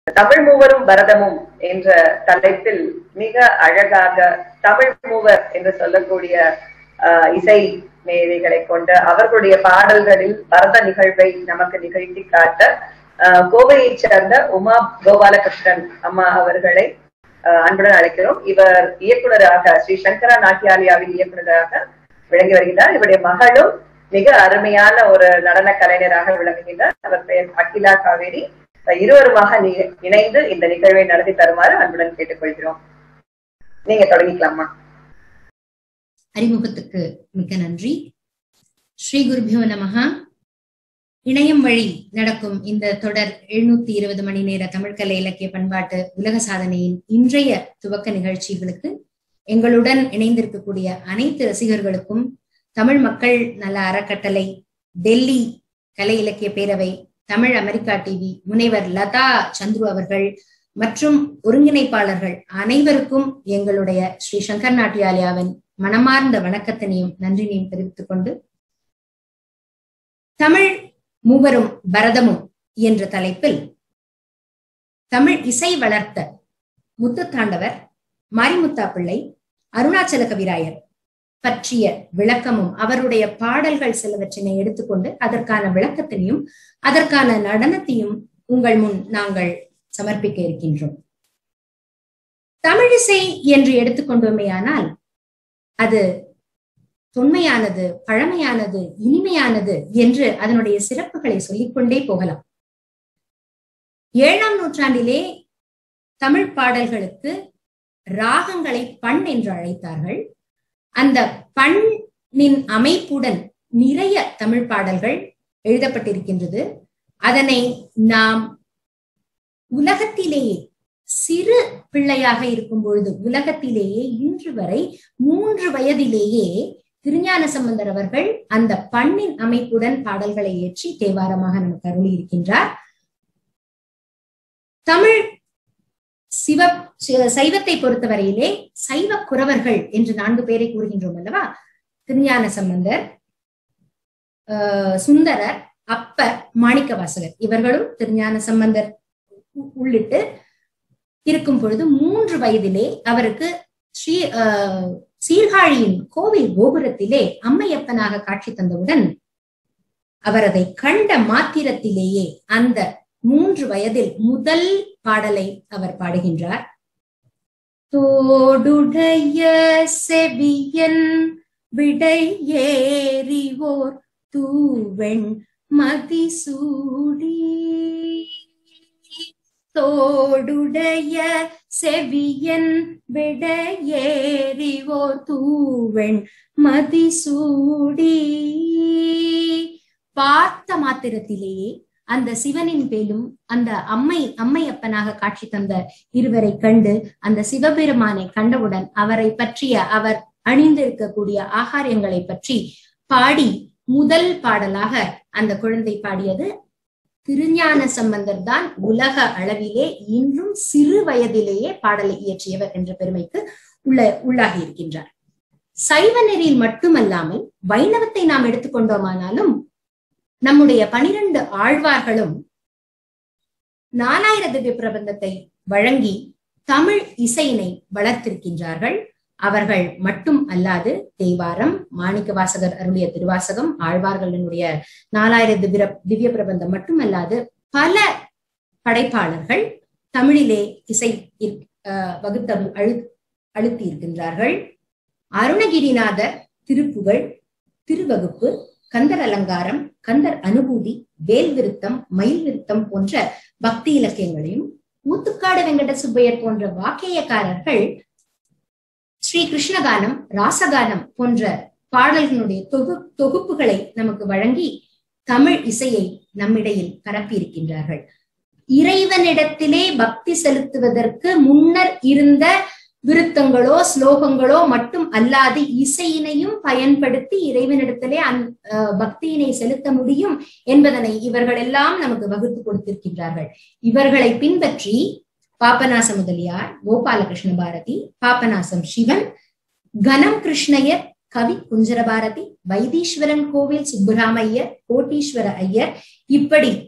தமிழ் மூவரும் பரதமும் என்ற தலைப்பில் மிக அழகாக தமிழ் மூவர் என்று சொல்லக்கூடிய இசை மேதைகளை கொண்ட அவர்களுடைய பாடல்களில் பரத நிகழ்வை நமக்கு நிகழ்த்தி காட்ட கோவையைச் சேர்ந்த உமா கோபாலகிருஷ்ணன் அம்மா அவர்களை அன்புடன் அழைக்கிறோம். இவர் இயக்குநராக ஸ்ரீ சங்கரா நாட்டியாலயாவின் இயக்குநராக விளங்கி வருகிறார். இவருடைய மகளும் மிக அருமையான ஒரு நடன கலைஞராக விளங்குகின்றார். அவர் பெயர் அகிலா காவேரி. இருவருமாக இணைந்து இந்த நிகழ்வை நடத்தி தருமாறு அன்புடன் கேட்டுக்கொள்கிறோம். நீங்க தொடங்கிக்கலாமா? அறிமுகத்துக்கு மிக்க நன்றி. ஸ்ரீ குருபியோ நமஹ. இணையம் வழி நடக்கும் இந்த தொடர் 720 மணி நேர தமிழ்கலை இலக்கிய பண்பாட்டு உலக சாதனையின் இன்றைய துவக்க நிகழ்ச்சிகளுக்கு எங்களுடன் இணைந்திருக்கக்கூடிய அனைத்து ரசிகர்களுக்கும் தமிழ் மக்கள் நல அறக்கட்டளை, டெல்லி கலை இலக்கிய பேரவை, தமிழ் அமெரிக்கா டிவி, முனைவர் லதா சந்துரு அவர்கள் மற்றும் ஒருங்கிணைப்பாளர்கள் அனைவருக்கும் எங்களுடைய ஸ்ரீ சங்கர் நாட்டியாலயாவின் மனமார்ந்த வணக்கத்தினையும் நன்றினையும் தெரிவித்துக் கொண்டு, தமிழ் மூவரும் பரதமும் என்ற தலைப்பில் தமிழ் இசை வளர்த்த முத்துத்தாண்டவர், மாரிமுத்தா பிள்ளை, அருணாச்சல கவிராயர் பற்றிய விளக்கமும் அவருடைய பாடல்கள் சிலவற்றினை எடுத்துக்கொண்டு அதற்கான விளக்கத்தினையும் அதற்கான நடனத்தையும் உங்கள் முன் நாங்கள் சமர்ப்பிக்க இருக்கின்றோம். தமிழிசை என்று எடுத்துக்கொண்டோமேயானால் அது தொன்மையானது, பழமையானது, இனிமையானது என்று அதனுடைய சிறப்புகளை சொல்லிக்கொண்டே போகலாம். 7ஆம் நூற்றாண்டிலே தமிழ் பாடல்களுக்கு ராகங்களை பண் என்று அழைத்தார்கள். அந்த பண்ணின் அமைப்புடன் நிறைய தமிழ் பாடல்கள் எழுதப்பட்டிருக்கின்றது. அதனை நாம் உலகத்திலேயே சிறு பிள்ளையாக இருக்கும் பொழுது, உலகத்திலேயே இன்று வரை 3 வயதிலேயே திருஞான சம்பந்தர் அவர்கள் அந்த பண்ணின் அமைப்புடன் பாடல்களை ஏற்றி தேவாரமாக நமக்கு அருளி இருக்கின்றார். தமிழ் சைவத்தை பொறுத்தவரையிலே சைவ குரவர்கள் என்று 4 பேரை கூறுகின்றோம் அல்லவா? திருஞான சம்பந்தர், சுந்தரர், அப்பர், மாணிக்கவாசகர். இவர்களும் திருஞான சம்பந்தர் உள்ளிட்டு இருக்கும் பொழுது 3 வயதிலே அவருக்கு சீர்காழியின் கோவில் கோபுரத்திலே அம்மையப்பனாக காட்சி தந்தவுடன் அவர் அதை கண்ட மாத்திரத்திலேயே அந்த 3 வயதில் முதல் பாடலை அவர் பாடுகின்றார். தோடுடைய செவியன் விடை ஏறிவோர் தூவெண் மதிசூடி, தோடுடைய செவியன் விடையேறிவோர் தூவெண் மதிசூடி. பார்த்த மாத்திரத்திலேயே அந்த சிவனின் பேரும் அந்த அம்மையப்பனாக காட்சி தந்த இருவரை கண்டு அந்த சிவபெருமானை கண்டவுடன் அவரை பற்றிய, அவர் அணிந்திருக்கக்கூடிய ஆகாரியங்களை பற்றி பாடி முதல் பாடலாக அந்த குழந்தை பாடியது. திருஞான சம்பந்தர் தான் உலக அளவிலே இன்றும் சிறு வயதிலேயே பாடலை இயற்றியவர் என்ற பெருமைக்கு உள்ளாகி இருக்கின்றார். சைவ நெறியில் மட்டுமல்லாமல் வைணவத்தை நாம் எடுத்துக்கொண்டோமானாலும் நம்முடைய 12 ஆழ்வார்களும் 4000 திவ்ய பிரபந்தத்தை வழங்கி தமிழ் இசையினை வளர்த்திருக்கின்றார்கள். அவர்கள் மட்டும் அல்லாது தேவாரம், மாணிக்கவாசகர் அருளிய திருவாசகம், ஆழ்வார்களினுடைய 4000 திவ்ய பிரபந்தம் மட்டுமல்லாது பல படைப்பாளர்கள் தமிழிலே இசை வகுத்தம் அழுத்தி இருக்கின்றார்கள். அருணகிரிநாதர் திருப்புகழ், திருவகுப்பு, கந்தர் அலங்காரம், கந்தர் அனுபூதி, வேல் விருத்தம், மயில் விருத்தம் போன்ற பக்தி இலக்கியங்களையும், ஊத்துக்காடு வெங்கட சுப்பையர் போன்ற வாக்கியக்காரர்கள் ஸ்ரீ கிருஷ்ணகானம், ராசகானம் போன்ற பாடல்களுடைய தொகுப்புகளை நமக்கு வழங்கி தமிழ் இசையை நம்மிடையில் பரப்பியிருக்கின்றார்கள். இறைவனிடத்திலே பக்தி செலுத்துவதற்கு முன்னர் இருந்த விருத்தங்களோ ஸ்லோகங்களோ மட்டும் அல்லாது இசையினையும் பயன்படுத்தி இறைவனிடத்திலே பக்தியினை செலுத்த முடியும் என்பதனை இவர்கள் எல்லாம் நமக்கு வகுத்து கொடுத்திருக்கின்றார்கள். இவர்களை பின்பற்றி பாபநாச முதலியார், கோபாலகிருஷ்ண பாரதி, பாபநாசம் சிவன், கனம் கிருஷ்ணயர், கவி குஞ்சர பாரதி, வைத்தீஸ்வரன் கோவில் சுப்புராமையர், கோட்டீஸ்வர ஐயர், இப்படி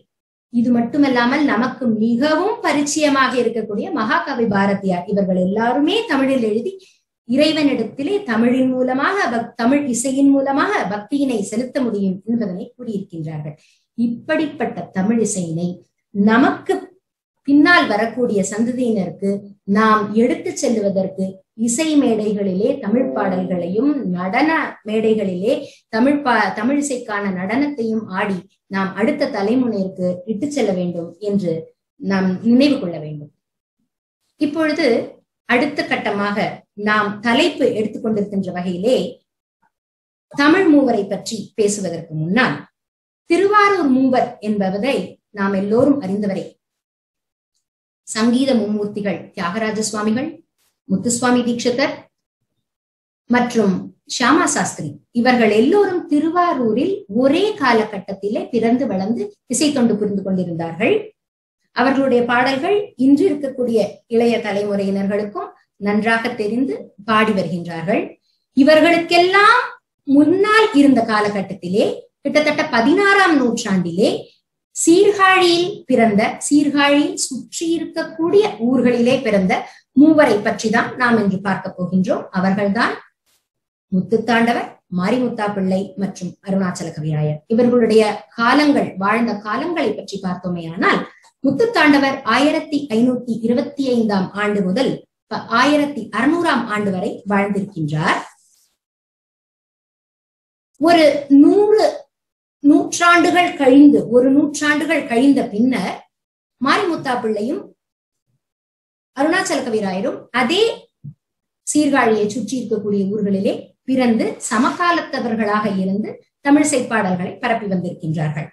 இது மட்டுமல்லாமல் நமக்கு மிகவும் பரிச்சயமாக இருக்கக்கூடிய மகாகவி பாரதியார், இவர்கள் எல்லாருமே தமிழில் எழுதி இறைவனிடத்திலே தமிழின் மூலமாக தமிழ் இசையின் மூலமாக பக்தியினை செலுத்த முடியும் என்பதனை கூறியிருக்கின்றார்கள். இப்படிப்பட்ட தமிழ் இசையினை நமக்கு பின்னால் வரக்கூடிய சந்ததியினருக்கு நாம் எடுத்து செல்லுவதற்கு இசை மேடைகளிலே தமிழ் பாடல்களையும் நடன மேடைகளிலே தமிழ் இசைக்கான நடனத்தையும் ஆடி நாம் அடுத்த தலைமுறைக்கு இட்டு செல்ல வேண்டும் என்று நாம் நினைவு கொள்ள வேண்டும். இப்பொழுது அடுத்த கட்டமாக நாம் தலைப்பு எடுத்துக்கொண்டிருக்கின்ற வகையிலே தமிழ் மூவரை பற்றி பேசுவதற்கு முன்னால் திருவாரூர் மூவர் என்பதை நாம் எல்லோரும் அறிந்தவரே. சங்கீத மும்மூர்த்திகள் தியாகராஜ சுவாமிகள், முத்துசுவாமி தீட்சிதர் மற்றும் ஷியாமா சாஸ்திரி இவர்கள் எல்லோரும் திருவாரூரில் ஒரே காலகட்டத்திலே பிறந்து வளர்ந்து இசை தொண்டு புரிந்து கொண்டிருந்தார்கள். அவர்களுடைய பாடல்கள் இன்று இருக்கக்கூடிய இளைய தலைமுறையினர்களுக்கும் நன்றாக தெரிந்து பாடி வருகின்றார்கள். இவர்களுக்கெல்லாம் முன்னால் இருந்த காலகட்டத்திலே கிட்டத்தட்ட 16ஆம் நூற்றாண்டிலே சீர்காழியில் பிறந்த, சீர்காழியில் சுற்றி இருக்கக்கூடிய ஊர்களிலே பிறந்த மூவரை பற்றி தான் நாம் இன்று பார்க்க போகின்றோம். அவர்கள்தான் முத்துத்தாண்டவர், மாரிமுத்தா பிள்ளை மற்றும் அருணாச்சல கவிராயர். இவர்களுடைய காலங்கள், வாழ்ந்த காலங்களை பற்றி பார்த்தோமேயானால் முத்துத்தாண்டவர் 1525ஆம் ஆண்டு முதல் 1600ஆம் ஆண்டு வரை வாழ்ந்திருக்கின்றார். ஒரு 100 நூற்றாண்டுகள் கழிந்த பின்னர் மாரிமுத்தா பிள்ளையும் அருணாச்சல கவிராயரும் அதே சீர்காழியை சுற்றி இருக்கக்கூடிய ஊர்களிலே பிறந்து சமகாலத்தவர்களாக இருந்து தமிழிசை பாடல்களை பரப்பி வந்திருக்கின்றார்கள்.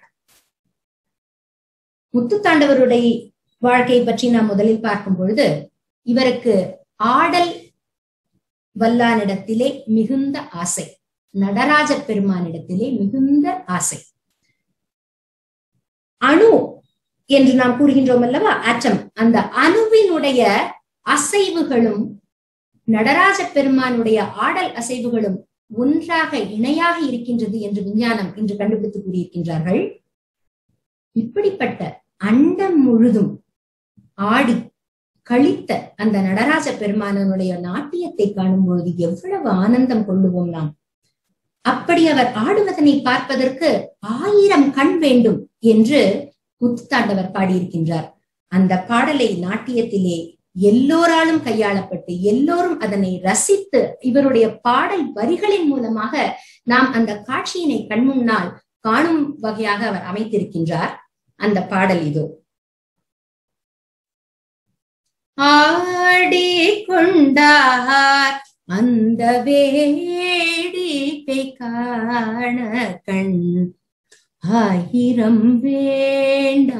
முத்துத்தாண்டவருடைய வாழ்க்கையை பற்றி நாம் முதலில் பார்க்கும் பொழுது, இவருக்கு ஆடல் வல்லானிடத்திலே மிகுந்த ஆசை, நடராஜ பெருமானிடத்திலே மிகுந்த ஆசை. அணு என்று நாம் கூறுகின்றோம் அல்லவா, ஆட்டம், அந்த அணுவினுடைய அசைவுகளும் நடராஜ பெருமானுடைய ஆடல் அசைவுகளும் ஒன்றாக இணையாக இருக்கின்றது என்று விஞ்ஞானம் இன்று கண்டுபிடித்து கூறியிருக்கின்றார்கள். இப்படிப்பட்ட அண்டம் முழுதும் ஆடி கழித்த அந்த நடராஜ பெருமானுடைய நாட்டியத்தை காணும் பொழுது எவ்வளவு ஆனந்தம் கொள்ளுவோம் நாம். அப்படி அவர் ஆடுவதனை பார்ப்பதற்கு 1000 கண் வேண்டும் என்று முத்துத்தாண்டவர் பாடியிருக்கின்றார். அந்த பாடலை நாட்டியத்திலே எல்லோராலும் கையாளப்பட்டு எல்லோரும் அதனை ரசித்து இவருடைய பாடல் வரிகளின் மூலமாக நாம் அந்த காட்சியினை கண்முன்னால் காணும் வகையாக அவர் அமைத்திருக்கின்றார். அந்த பாடல் இதோ. ஆடி கொண்டார் அந்த வேடிக்கை காண கண் 1000 வேண்டா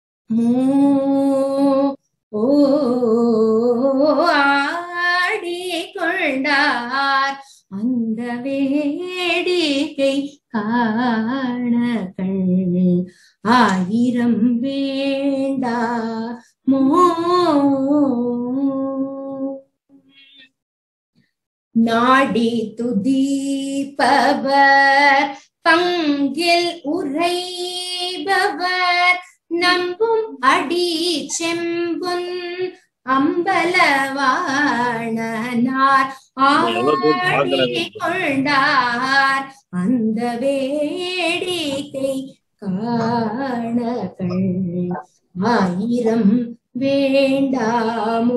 ஆடி கொண்டார் அந்த வேடிக்கை காண கண் 1000 வேண்டாமோ. நாடி துதிப்பவர் பங்கில் உரைபவர் நம்பும் அடி செம்புன் அம்பலவாணனார் ஆடி கொண்டார் அந்த வேடிக்கை காண கண் 1000 வேண்டாமோ.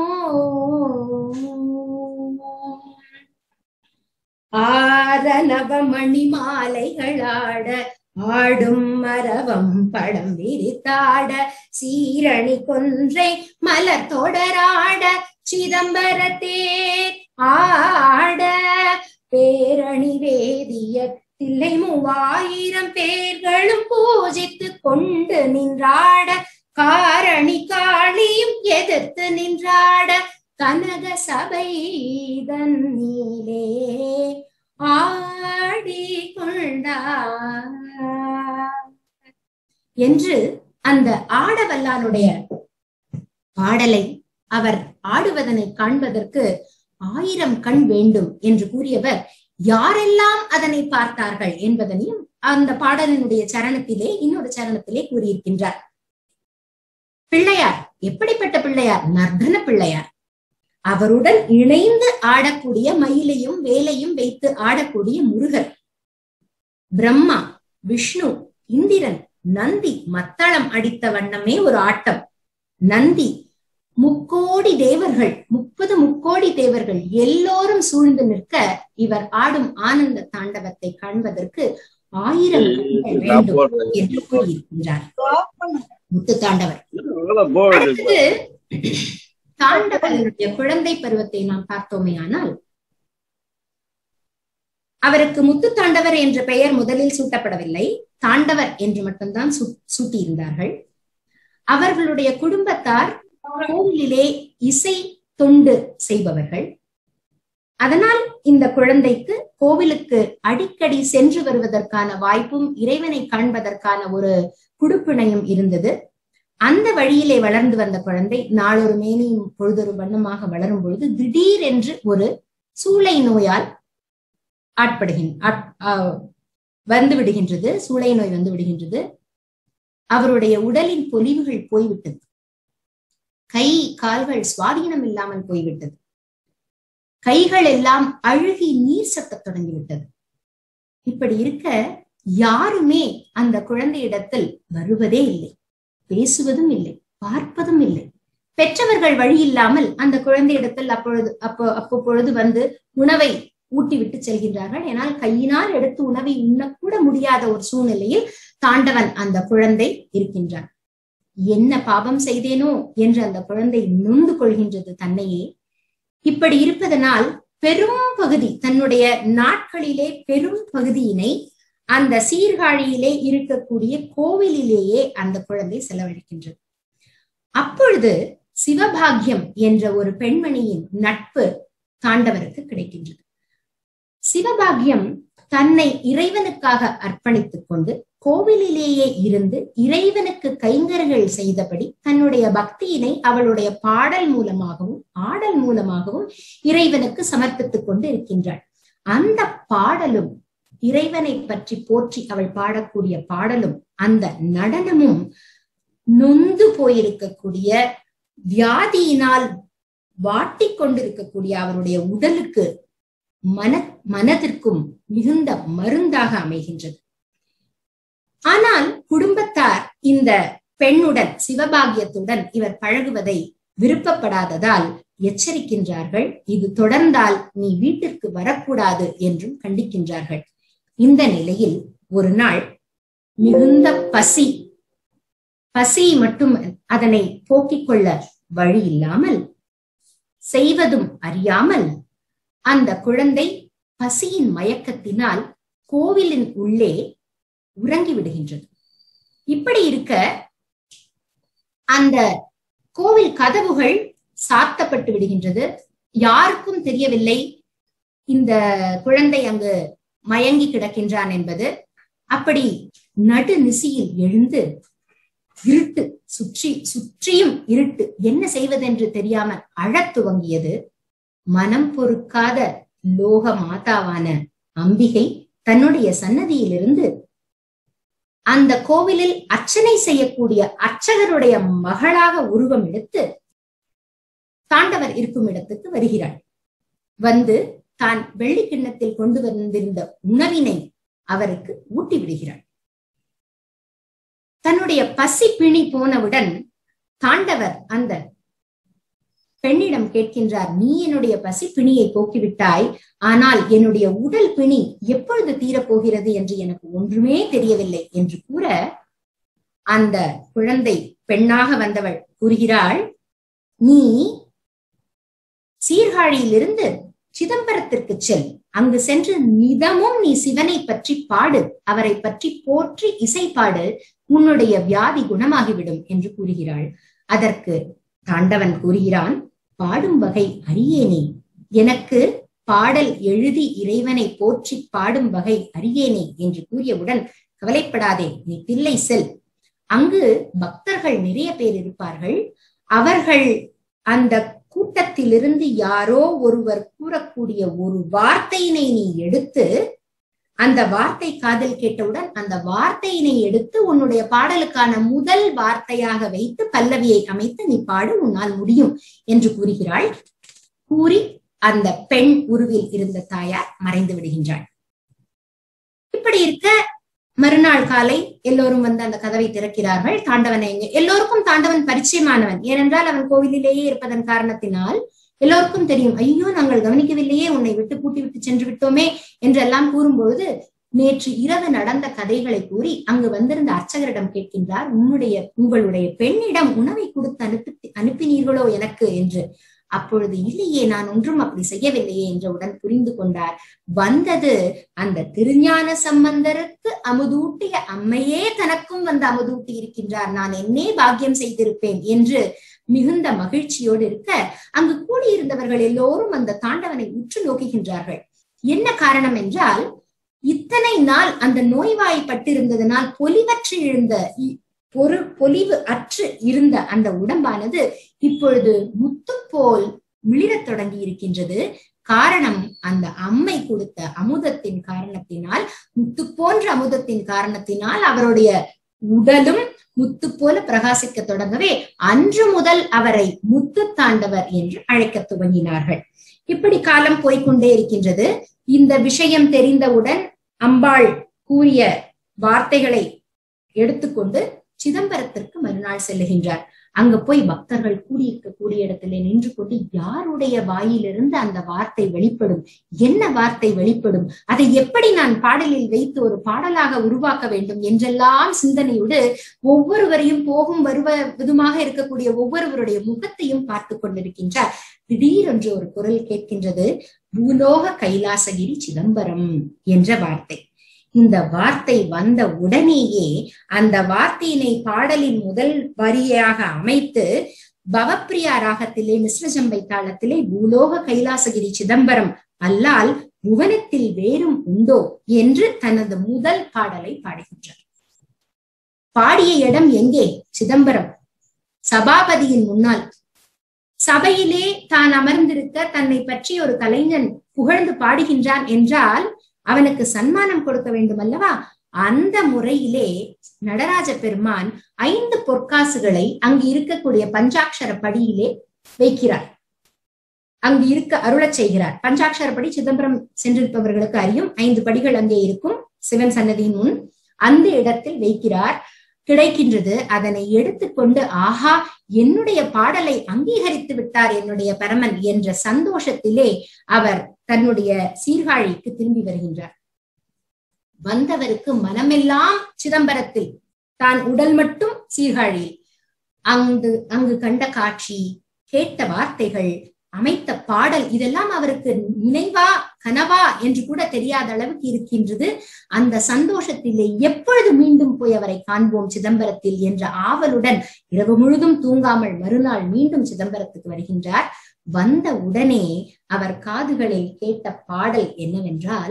ஆரணவமணி மாலைகளாட ஆடும் மரவம் படம் விரித்தாட சீரணி கொன்றை மலர் தொடராட சிதம்பரத்தேர் ஆட பேரணி வேதிய தில்லை 3000 பேர்களும் பூஜித்து கொண்டு நின்றாட காரணி காளியும் எதிர்த்து நின்றாட கனக சபை தன்னிலே ஆடி கொண்டார் என்று அந்த ஆடவல்லானுடைய பாடலை அவர் ஆடுவதனை காண்பதற்கு 1000 கண் வேண்டும் என்று கூறியவர் யாரெல்லாம் அதனை பார்த்தார்கள் என்பதனையும் அந்த பாடலினுடைய சரணத்திலே இன்னொரு சரணத்திலே கூறியிருக்கின்றார். பிள்ளையார் எப்படிப்பட்ட பிள்ளையார்? நர்தன பிள்ளையார். அவருடன் இணைந்து ஆடக்கூடிய மயிலையும் வேலையும் வைத்து ஆடக்கூடிய முருகர். பிரம்மா, விஷ்ணு, இந்திரன், நந்தி மத்தளம் அடித்த வண்ணமே ஒரு ஆட்டம். நந்தி, 30 தேவர்கள், 30 முக்கோடி தேவர்கள் எல்லோரும் சூழ்ந்து நிற்க இவர் ஆடும் ஆனந்த தாண்டவத்தை காண்பதற்கு 1000 வேண்டும் என்று கூறியிருக்கின்றார் முத்து தாண்டவர். அடுத்தது தாண்டவனுடைய குழந்தை பருவத்தை நாம் பார்த்தோமே ஆனால், அவருக்கு முத்து தாண்டவர் என்ற பெயர் முதலில் சூட்டப்படவில்லை, தாண்டவர் என்று மட்டும்தான் சூட்டியிருந்தார்கள். அவர்களுடைய குடும்பத்தார் கோவிலிலே இசை தொண்டு செய்பவர்கள். அதனால் இந்த குழந்தைக்கு கோவிலுக்கு அடிக்கடி சென்று வருவதற்கான வாய்ப்பும் இறைவனை காண்பதற்கான ஒரு குடுப்பிணையும் இருந்தது. அந்த வழியிலே வளர்ந்து வந்த குழந்தை நாளொரு மேனியும் பொழுதொரு வண்ணமாக வளரும் பொழுது திடீரென்று ஒரு சூளை நோயால் வந்து விடுகின்றது. சூளை நோய் வந்து விடுகின்றது. அவருடைய உடலின் பொலிவுகள் போய்விட்டது. கை கால்கள் சுவாதீனம் இல்லாமல் போய்விட்டது. கைகள் எல்லாம் அழுகி நீர் சட்டத் தொடங்கிவிட்டது. இப்படி இருக்க யாருமே அந்த குழந்தையிடத்தில் வருவதே இல்லை, பேசுவதும் இல்லை, பார்ப்பதும் இல்லை. பெற்றவர்கள் வழி இல்லாமல் அந்த குழந்தையிடத்தில் அப்பொழுது வந்து உணவை ஊட்டிவிட்டு செல்கின்றார்கள். ஏனால் கையினால் எடுத்து உணவை உண்ணக்கூட முடியாத ஒரு சூழ்நிலையில் தாண்டவன் அந்த குழந்தை இருக்கின்றான். என்ன பாவம் செய்தேனோ என்று அந்த குழந்தை நொந்து கொள்கின்றது தன்னையே. இப்படி இருப்பதனால் பெரும் பகுதி, தன்னுடைய நாட்களிலே பெரும் பகுதியினை அந்த சீர்காழியிலே இருக்கக்கூடிய கோவிலிலேயே அந்த குழந்தை செலவழிக்கின்றது. அப்பொழுது சிவபாகியம் என்ற ஒரு பெண்மணியின் நட்பு தாண்டவருக்கு கிடைக்கின்றது. சிவபாகியம் தன்னை இறைவனுக்காக அர்ப்பணித்துக் கொண்டு கோவிலிலேயே இருந்து இறைவனுக்கு கைங்கர்கள் செய்தபடி தன்னுடைய பக்தியினை அவளுடைய பாடல் மூலமாகவும் ஆடல் மூலமாகவும் இறைவனுக்கு சமர்ப்பித்துக் கொண்டு இருக்கின்றாள். அந்த பாடலும், இறைவனை பற்றி போற்றி அவள் பாடக்கூடிய பாடலும், அந்த நடனமும் நொந்து போயிருக்கக்கூடிய, வியாதியினால் வாட்டி கொண்டிருக்கக்கூடிய அவருடைய உடலுக்கு மனதிற்கும் மிகுந்த மருந்தாக அமைகின்றது. ஆனால் குடும்பத்தார் இந்த பெண்ணுடன், சிவபாகியத்துடன் இவர் பழகுவதை விருப்பப்படாததால் எச்சரிக்கின்றார்கள். இது தொடர்ந்தால் நீ வீட்டிற்கு வரக்கூடாது என்றும் கண்டிக்கின்றார்கள். இந்த நிலையில் ஒரு நாள் மிகுந்த பசி மட்டும் அதனை போக்கிக் கொள்ள வழி இல்லாமல், செய்வதும் அறியாமல் அந்த குழந்தை பசியின் மயக்கத்தினால் கோவிலின் உள்ளே உறங்கி விடுகின்றது. இப்படி இருக்க அந்த கோவில் கதவுகள் சாத்தப்பட்டு விடுகின்றது. யாருக்கும் தெரியவில்லை இந்த குழந்தை அங்கு மயங்கி கிடக்கின்றான் என்பது. அப்படி நடு நிசியில் எழுந்து, இருட்டு, சுற்றியும் இருட்டு, என்ன செய்வதென்று தெரியாமல் அழத் துவங்கியது. மனம் பொறுக்காத லோக மாதாவான அம்பிகை தன்னுடைய சன்னதியிலிருந்து அந்த கோவிலில் அர்ச்சனை செய்யக்கூடிய அர்ச்சகருடைய மகளாக உருவம் எடுத்து தாண்டவர் இருக்கும் இடத்துக்கு வருகிறாள். வந்து தான் வெள்ளி கிண்ணத்தில் கொண்டு வந்திருந்த உணவினை அவருக்கு ஊட்டி விடுகிறாள். தன்னுடைய பசி பிணி போனவுடன் தாண்டவர் அந்த பெண்ணிடம் கேட்கின்றார், நீ என்னுடைய பசி பிணியை போக்கிவிட்டாய், ஆனால் என்னுடைய உடல் பிணி எப்பொழுது தீரப்போகிறது என்று எனக்கு ஒன்றுமே தெரியவில்லை என்று கூற, அந்த குழந்தை பெண்ணாக வந்தவள் கூறுகிறாள், நீ சீர்காழியிலிருந்து சிதம்பரத்திற்கு செல், அங்கு சென்று நிதமும் நீ சிவனை பற்றி பாடு, அவரை பற்றி போற்றி இசை பாடு, உன்னுடைய வியாதி குணமாகிவிடும் என்று கூறுகிறாள். அதற்கு தாண்டவன் கூறுகிறான், பாடும் வகை அறியேனே, எனக்கு பாடல் எழுதி இறைவனை போற்றி பாடும் வகை அறியேனே என்று கூறியவுடன், கவலைப்படாதே, நீ தில்லை செல், அங்கு பக்தர்கள் நிறைய பேர் இருப்பார்கள், அவர்கள் அந்த கூட்டத்திலிருந்து யாரோ ஒருவர் கூறக்கூடிய ஒரு வார்த்தையினை நீ எடுத்து அந்த வார்த்தை காதில் கேட்டவுடன் அந்த வார்த்தையினை எடுத்து உன்னுடைய பாடலுக்கான முதல் வார்த்தையாக வைத்து பல்லவியை அமைத்து நீ பாடு, உன்னால் முடியும் என்று கூறுகிறாள். கூறி அந்த பெண் உருவில் இருந்த தாயார் மறைந்து விடுகின்றாள். இப்படி இருக்க மறுநாள் காலை எல்லோரும் வந்து அந்த கதவை திறக்கிறார்கள். தாண்டவனை எல்லோருக்கும் தாண்டவன் பரிச்சயமானவன். ஏனென்றால் அவன் கோவிலிலேயே இருப்பதன் காரணத்தினால் எல்லோருக்கும் தெரியும். ஐயோ, நாங்கள் கவனிக்கவில்லையே, உன்னை விட்டு பூட்டி விட்டு சென்று விட்டோமே என்றெல்லாம் கூறும்பொழுது நேற்று இரவு நடந்த கதைகளை கூறி அங்கு வந்திருந்த அர்ச்சகரிடம் கேட்கின்றார், உங்களுடைய பெண்ணிடம் உணவை கொடுத்து அனுப்பினீர்களோ எனக்கு என்று. அப்பொழுது இல்லையே, நான் ஒன்றும் அப்படி செய்யவில்லையே என்றவுடன் புரிந்து கொண்டார். வந்தது அந்த திருஞான சம்பந்தருக்கு அமுதூட்டிய அம்மையே தனக்கும் வந்து அமுதூட்டி இருக்கின்றார், நான் என்னே பாக்கியம் செய்திருப்பேன் என்று மிகுந்த மகிழ்ச்சியோடு இருக்க அங்கு கூடியிருந்தவர்கள் எல்லோரும் அந்த தாண்டவனை உற்று நோக்குகின்றார்கள். என்ன காரணம் என்றால், இத்தனை நாள் அந்த நோய்வாய்ப்பட்டிருந்ததனால் பொலிவு அற்று இருந்த அந்த உடம்பானது இப்பொழுது முத்து போல் மிளிரத் தொடங்கி இருக்கின்றது. காரணம் அந்த அம்மை கொடுத்த அமுதத்தின் காரணத்தினால், முத்து போன்ற அமுதத்தின் காரணத்தினால் அவருடைய உடலும் முத்து போல பிரகாசிக்க தொடங்கவே அன்று முதல் அவரை முத்து தாண்டவர் என்று அழைக்க துவங்கினார்கள். இப்படி காலம் போய்கொண்டே இருக்கின்றது. இந்த விஷயம் தெரிந்தவுடன் அம்பாள் கூறிய வார்த்தைகளை எடுத்துக்கொண்டு சிதம்பரத்திற்கு மறுநாள் செல்லுகின்றார். அங்க போய் பக்தர்கள் கூடிய இடத்திலே நின்று கொண்டு யாருடைய வாயிலிருந்து அந்த வார்த்தை வெளிப்படும், என்ன வார்த்தை வெளிப்படும், அதை எப்படி நான் பாடலில் வைத்து ஒரு பாடலாக உருவாக்க வேண்டும் என்றெல்லாம் சிந்தனையோடு ஒவ்வொருவரையும் போகும் வருவதுமாக இருக்கக்கூடிய ஒவ்வொருவருடைய முகத்தையும் பார்த்து கொண்டிருக்கின்றார். திடீரென்று ஒரு குரல் கேட்கின்றது, பூலோக கைலாசகிரி சிதம்பரம் என்ற வார்த்தை. இந்த வார்த்தை வந்த உடனேயே அந்த வார்த்தையினை பாடலின் முதல் வரியாக அமைத்து பவப்பிரியா ராகத்திலே மிஸ்ரஜம்பை தாளத்திலே பூலோக கைலாசகிரி சிதம்பரம் அல்லால் புவனத்தில் வேறும் உண்டோ என்று தனது முதல் பாடலை பாடுகின்றார். பாடிய இடம் எங்கே? சிதம்பரம். சபாபதியின் முன்னால் சபையிலே தான் அமர்ந்திருக்க தன்னை பற்றி ஒரு கலைஞன் புகழ்ந்து பாடுகின்றான் என்றால் அவனுக்கு சன்மானம் கொடுக்க வேண்டும் அல்லவா? அந்த முறையிலே நடராஜ பெருமான் 5 பொற்காசுகளை அங்கு இருக்கக்கூடிய பஞ்சாட்சர படியிலே வைக்கிறார். அங்கு இருக்க அருளச் செய்கிறார். பஞ்சாட்சர படி சிதம்பரம் சென்றிருப்பவர்களுக்கு அறியும். 5 படிகள் அங்கே இருக்கும் சிவன் சன்னதியின் முன். அந்த இடத்தில் வைக்கிறார். கிடைக்கின்றது. அதனை எடுத்துக்கொண்டு ஆஹா, என்னுடைய பாடலை அங்கீகரித்து விட்டார் என்னுடைய பரமன் என்ற சந்தோஷத்திலே அவர் தன்னுடைய சீர்காழிக்கு திரும்பி வருகின்றார். வந்தவருக்கு மனமெல்லாம் சிதம்பரத்தில், தான் உடல் மட்டும் சீர்காழியில். அங்கு கண்ட காட்சி, கேட்ட வார்த்தைகள், அமைத்த பாடல் இதெல்லாம் அவருக்கு நினைவா கனவா என்று கூட தெரியாத அளவுக்கு இருக்கின்றது. அந்த சந்தோஷத்திலே எப்பொழுது மீண்டும் போய் அவரை காண்போம் சிதம்பரத்தில் என்ற ஆவலுடன் இரவு முழுதும் தூங்காமல் மறுநாள் மீண்டும் சிதம்பரத்துக்கு வருகின்றார். வந்த உடனே அவர் காதுகளில் கேட்ட பாடல் என்னவென்றால்,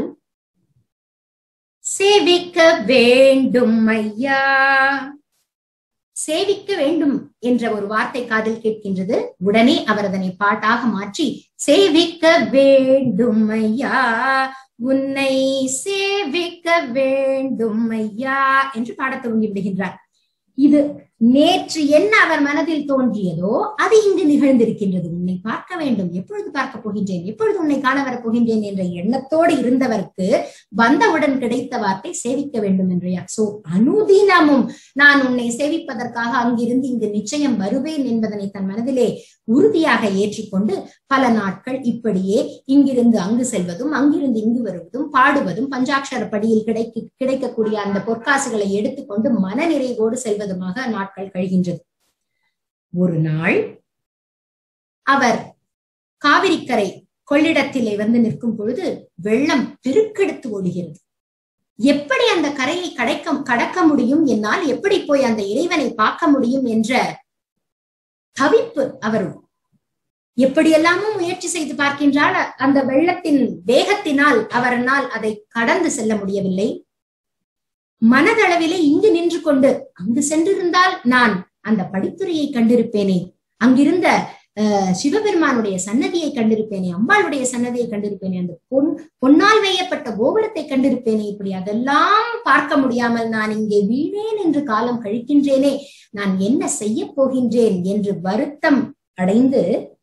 சேவிக்க வேண்டும் ஐயா, சேவிக்க வேண்டும் என்ற ஒரு வார்த்தை காதில் கேட்கின்றது. உடனே அவர் அதனை பாட்டாக மாற்றி சேவிக்க வேண்டும் ஐயா, உன்னை சேவிக்க வேண்டும் ஐயா என்று பாடத் துவங்கி விடுகின்றார். இது நேற்று என்ன அவர் மனதில் தோன்றியதோ அது இங்கு நிகழ்ந்திருக்கின்றது. உன்னை பார்க்க வேண்டும், எப்பொழுது பார்க்க போகின்றேன், எப்பொழுது உன்னை காண வரப் போகின்றேன் என்ற எண்ணத்தோடு இருந்தவருக்கு வந்தவுடன் கிடைத்த வார்த்தை சேவிக்க வேண்டும் என்றையா. சோ அனுதினமும் நான் உன்னை சேவிப்பதற்காக அங்கிருந்து இங்கு நிச்சயம் வருவேன் என்பதனை தன் மனதிலே உறுதியாக ஏற்றிக்கொண்டு பல நாட்கள் இப்படியே இங்கிருந்து அங்கு செல்வதும் அங்கிருந்து இங்கு வருவதும் பாடுவதும் பஞ்சாட்சர படியில் கிடைக்கக்கூடிய அந்த பொற்காசுகளை எடுத்துக்கொண்டு மன நிறைவோடு செல்வதுமாக நாட்கள் கழிகின்றது. ஒரு நாள் அவர் காவிரிக்கரை கொள்ளிடத்திலே வந்து நிற்கும் பொழுது வெள்ளம் பெருக்கெடுத்து ஓடுகிறது. எப்படி அந்த கரையை கடக்க முடியும், என்னால் எப்படி போய் அந்த இறைவனை பார்க்க முடியும் என்ற தவிப்பு அவர் எப்படியெல்லாமோ முயற்சி செய்து பார்க்கின்றால் அந்த வெள்ளத்தின் வேகத்தினால் அவரால் அதை கடந்து செல்ல முடியவில்லை. மனதளவிலே இங்கு நின்று கொண்டு அங்கு சென்றிருந்தால் நான் அந்த படித்துறையை கண்டிருப்பேனே, அங்கிருந்த சிவபெருமானுடைய சன்னதியை கண்டிருப்பேனே, அம்பாளுடைய சன்னதியை கண்டிருப்பேனே, அந்த பொன்னால் வேயப்பட்ட கோபுரத்தை கண்டிருப்பேனே, இப்படி அதெல்லாம் பார்க்க முடியாமல் நான் இங்கே வீணேன் என்று காலம் கழிக்கின்றேனே, நான் என்ன செய்ய போகின்றேன் என்று வருத்தம் அடைந்து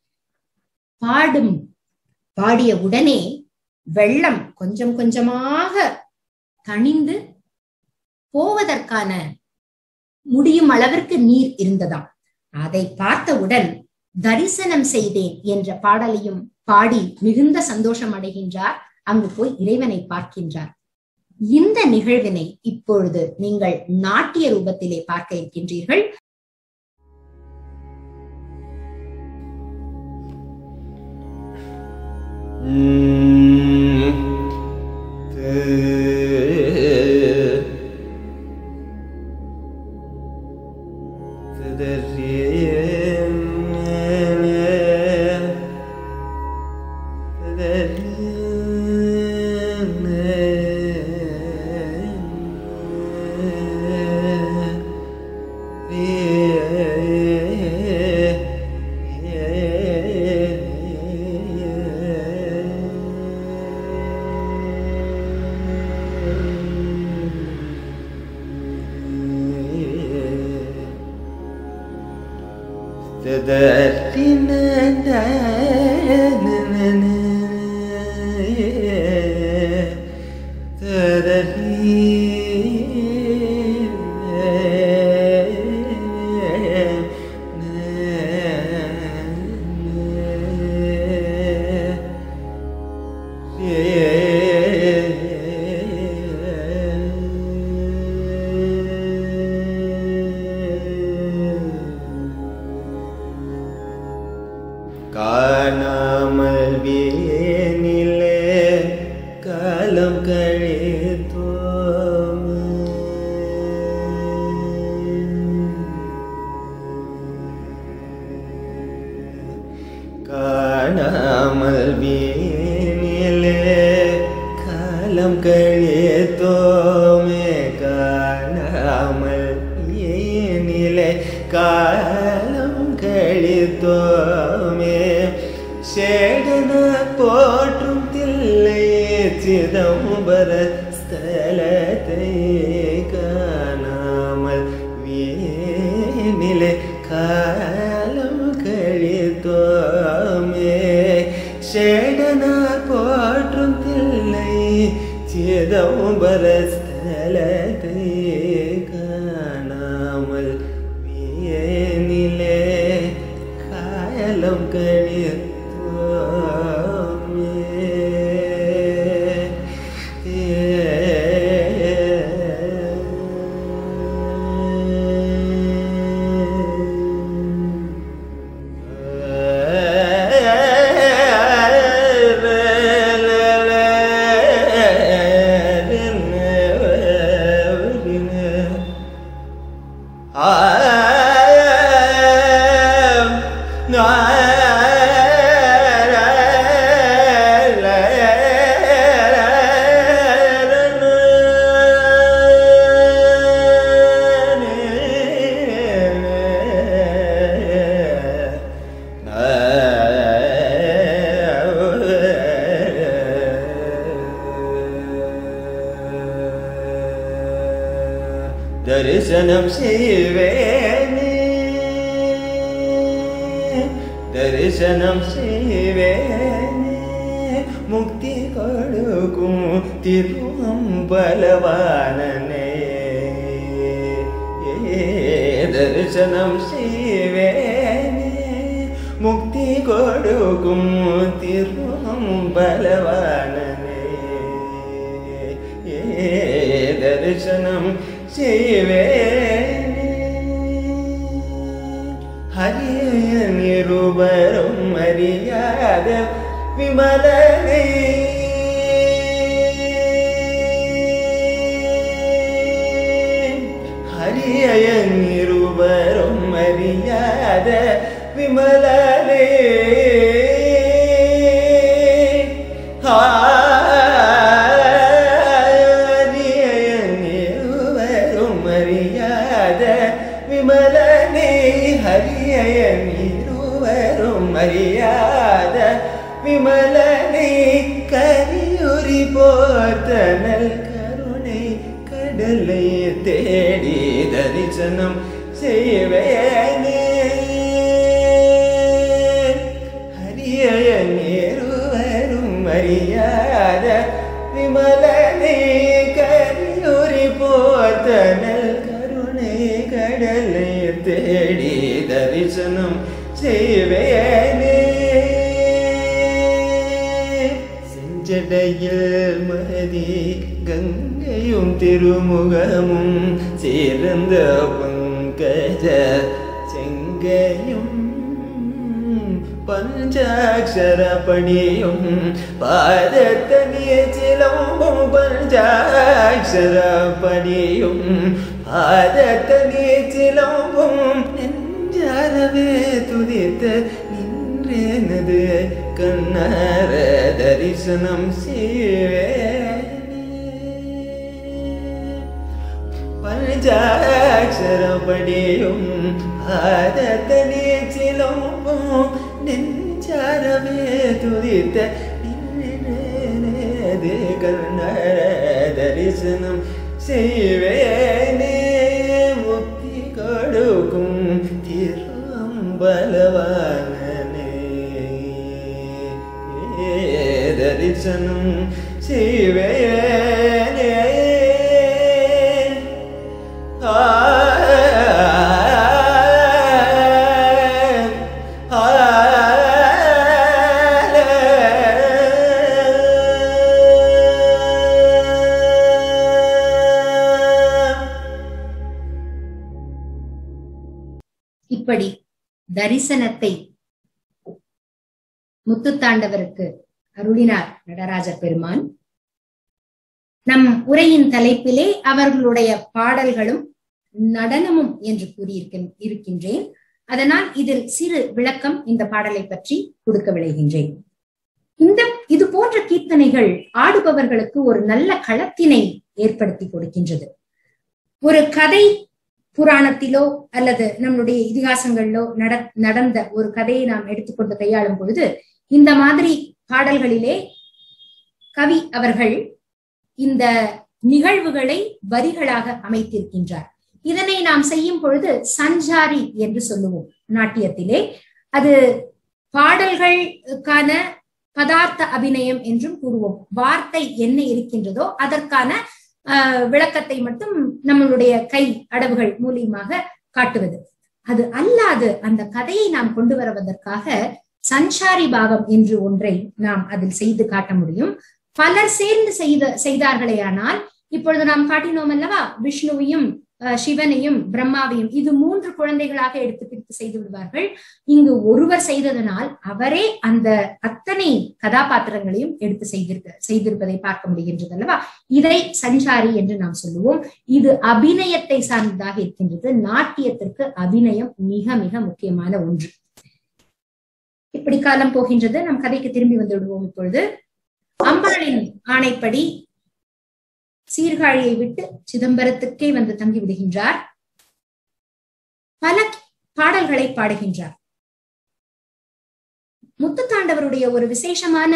பாடிய உடனே வெள்ளம் கொஞ்சம் கொஞ்சமாக தணிந்து போவதற்கான முடியும் அளவிற்கு நீர் இருந்ததாம். அதை பார்த்தவுடன் தரிசனம் செய்தேன் என்ற பாடலையும் பாடி மிகுந்த சந்தோஷம் அடைகின்றார். அங்கு போய் இறைவனை பார்க்கின்றார். இந்த நிகழ்வினை இப்பொழுது நீங்கள் நாட்டிய ரூபத்திலே பார்க்க இருக்கின்றீர்கள். दर्शनम शिवेने दर्शनम शिवेने मुक्ति कोडुकु तिरुअंबलवानने दर्शनम शिवेने मुक्ति कोडुकु तिरुअंबलवानने दर्शनम शिवेने हरिय निरुबरम मर्याद विमलने हरिय निरुबरम मर्याद विमलने विमलने हरिय निरुवरुम அறியாத விமலனை கரியுரி போர்த்தனல் கருணை கடலை தேடி தரிசனம் செய்வேனே. ஹரியன் இருவரும் அறியாத விமலனை கரியுரி போர்த்தனல் கருணை கடலை தேடி தரிசனம் செய்வேனே. செஞ்சடையில் மதி கங்கையும் திருமுகமும் சேர்ந்த பங்கஜ செங்கையும் பஞ்சாட்சரப்படியும் பாதத்தனிய சிலம்பும் பஞ்சாட்சரப்படியும் பாதத்தனிய சிலம்பும் நெஞ்சாரவே துதித்த நின்றேனது கண்ணார தரிசனம் செய்வேனே. பஞ்சாட்சரப்படியும் பாதத்தனிய சிலம்பும் நெஞ்சாரவே துதித்த நின்றேனது கண்ணார தரிசனம் செய்வேனே. முக்தி கொடுக்கும் திரும்பலவானே தரிசனம் செய்வேனே. இப்படி தரிசனத்தை முத்துத்தாண்டவருக்கு அருளினார் நடராஜ பெருமான். நம் உரையின் தலைப்பிலே அவர்களுடைய பாடல்களும் நடனமும் என்று கூறியிருக்கின்றேன். அதனால் இதில் சிறு விளக்கம் இந்த பாடலை பற்றி கொடுக்க விளைகின்றேன். இது போன்ற கீர்த்தனைகள் ஆடுபவர்களுக்கு ஒரு நல்ல களத்தினை ஏற்படுத்தி கொடுக்கின்றது. ஒரு கதை புராணத்திலோ அல்லது நம்மளுடைய இதிகாசங்களிலோ நடந்த ஒரு கதையை நாம் எடுத்துக்கொண்டு கையாளும் பொழுது இந்த மாதிரி பாடல்களிலே கவி அவர்கள் இந்த நிகழ்வுகளை வரிகளாக அமைத்திருக்கின்றார். இதனை நாம் செய்யும் பொழுது சஞ்சாரி என்று சொல்லுவோம் நாட்டியத்திலே. அது பாடல்களுக்கான பதார்த்த அபிநயம் என்றும் கூறுவோம். வார்த்தை என்ன இருக்கின்றதோ அதற்கான விளக்கத்தை மட்டும் நம்மளுடைய கை அடவுகள் மூலியமாக காட்டுவது. அது அல்லாது அந்த கதையை நாம் கொண்டு வருவதற்காக சஞ்சாரி பாவம் என்று ஒன்றை நாம் அதில் செய்து காட்ட முடியும். பலர் சேர்ந்து செய்தார்களேயானால், இப்பொழுது நாம் காட்டினோம் அல்லவா, விஷ்ணுவையும் சிவனையும் பிரம்மாவையும், இது 3 குழந்தைகளாக எடுத்து பிரித்து செய்து விடுவார்கள். இங்கு ஒருவர் செய்ததனால் அவரே அந்த அத்தனை கதாபாத்திரங்களையும் எடுத்து செய்திருப்பதை பார்க்க முடிகின்றது அல்லவா. இதை சஞ்சாரி என்று நாம் சொல்லுவோம். இது அபிநயத்தை சார்ந்ததாக இருக்கின்றது. நாட்டியத்திற்கு அபிநயம் மிக மிக முக்கியமான ஒன்று. இப்படி காலம் போகின்றது. நம் கதைக்கு திரும்பி வந்து விடுவோம். இப்பொழுது அம்பாளின் ஆணைப்படி சீர்காழியை விட்டு சிதம்பரத்துக்கே வந்து தங்கி விடுகின்றார். பல பாடல்களை பாடுகின்றார். முத்துத்தாண்டவருடைய ஒரு விசேஷமான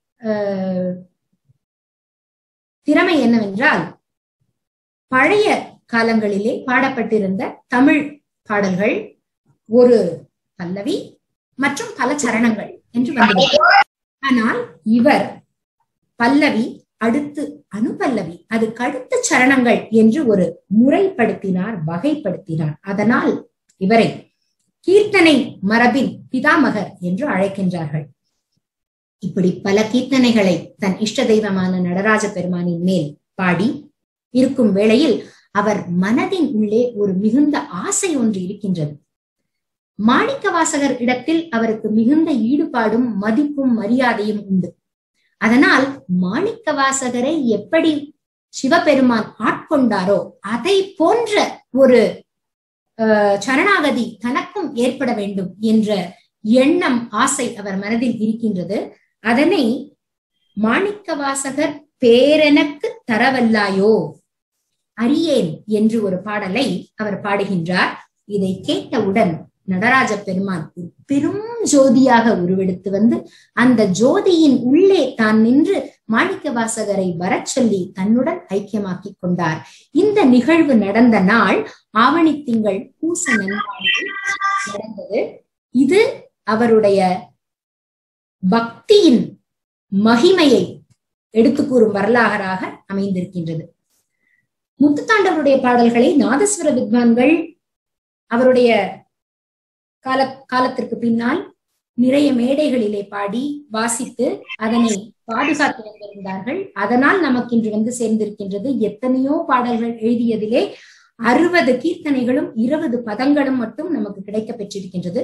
திறமை என்னவென்றால், பழைய காலங்களிலே பாடப்பட்டிருந்த தமிழ் பாடல்கள் ஒரு பல்லவி மற்றும் பல சரணங்கள் என்று வந்தது. ஆனால் இவர் பல்லவி, அடுத்து அனுபல்லவி, அதுக்கு அடுத்த சரணங்கள் என்று ஒரு முறைப்படுத்தினார், வகைப்படுத்தினார். அதனால் இவரை கீர்த்தனை மரபின் பிதாமகர் என்று அழைக்கின்றார்கள். இப்படி பல கீர்த்தனைகளை தன் இஷ்ட தெய்வமான நடராஜ பெருமானின் மேல் பாடி இருக்கும் வேளையில் அவர் மனதின் உள்ளே ஒரு மிகுந்த ஆசை ஒன்று இருக்கின்றது. மாணிக்க வாசகர் இடத்தில் அவருக்கு மிகுந்த ஈடுபாடும் மதிப்பும் மரியாதையும் உண்டு. அதனால் மாணிக்க வாசகரை எப்படி சிவபெருமான் ஆட்கொண்டாரோ அதை போன்ற ஒரு சரணாகதி தனக்கும் ஏற்பட வேண்டும் என்ற எண்ணம், ஆசை அவர் மனதில் இருக்கின்றது. அதனை மாணிக்க வாசகர் பேரெனக்கு தரவல்லாயோ அறியேன் என்று ஒரு பாடலை அவர் பாடுகின்றார். இதை கேட்டவுடன் நடராஜ பெருமான் பெரும் ஜோதியாக உருவெடுத்து வந்து அந்த ஜோதியின் உள்ளே தான் நின்று மாணிக்க வாசகரை வரச் சொல்லி தன்னுடன் ஐக்கியமாக்கி கொண்டார். இந்த நிகழ்வு நடந்த நாள் ஆவணி திங்கள் பூச நன்னாளில் நடந்தது. இது அவருடைய பக்தியின் மகிமையை எடுத்து கூறும் வரலாறாக அமைந்திருக்கின்றது. முத்துத்தாண்டவருடைய பாடல்களை நாதஸ்வர வித்வான்கள் அவருடைய காலத்திற்கு பின்னால் நிறைய மேடைகளிலே பாடி வாசித்து அதனை பாதுகாத்து வந்திருந்தார்கள். அதனால் நமக்கு இன்று வந்து சேர்ந்திருக்கின்றது. எத்தனையோ பாடல்கள் எழுதியதிலே 60 கீர்த்தனைகளும் 20 பதங்களும் மட்டும் நமக்கு கிடைக்க பெற்றிருக்கின்றது.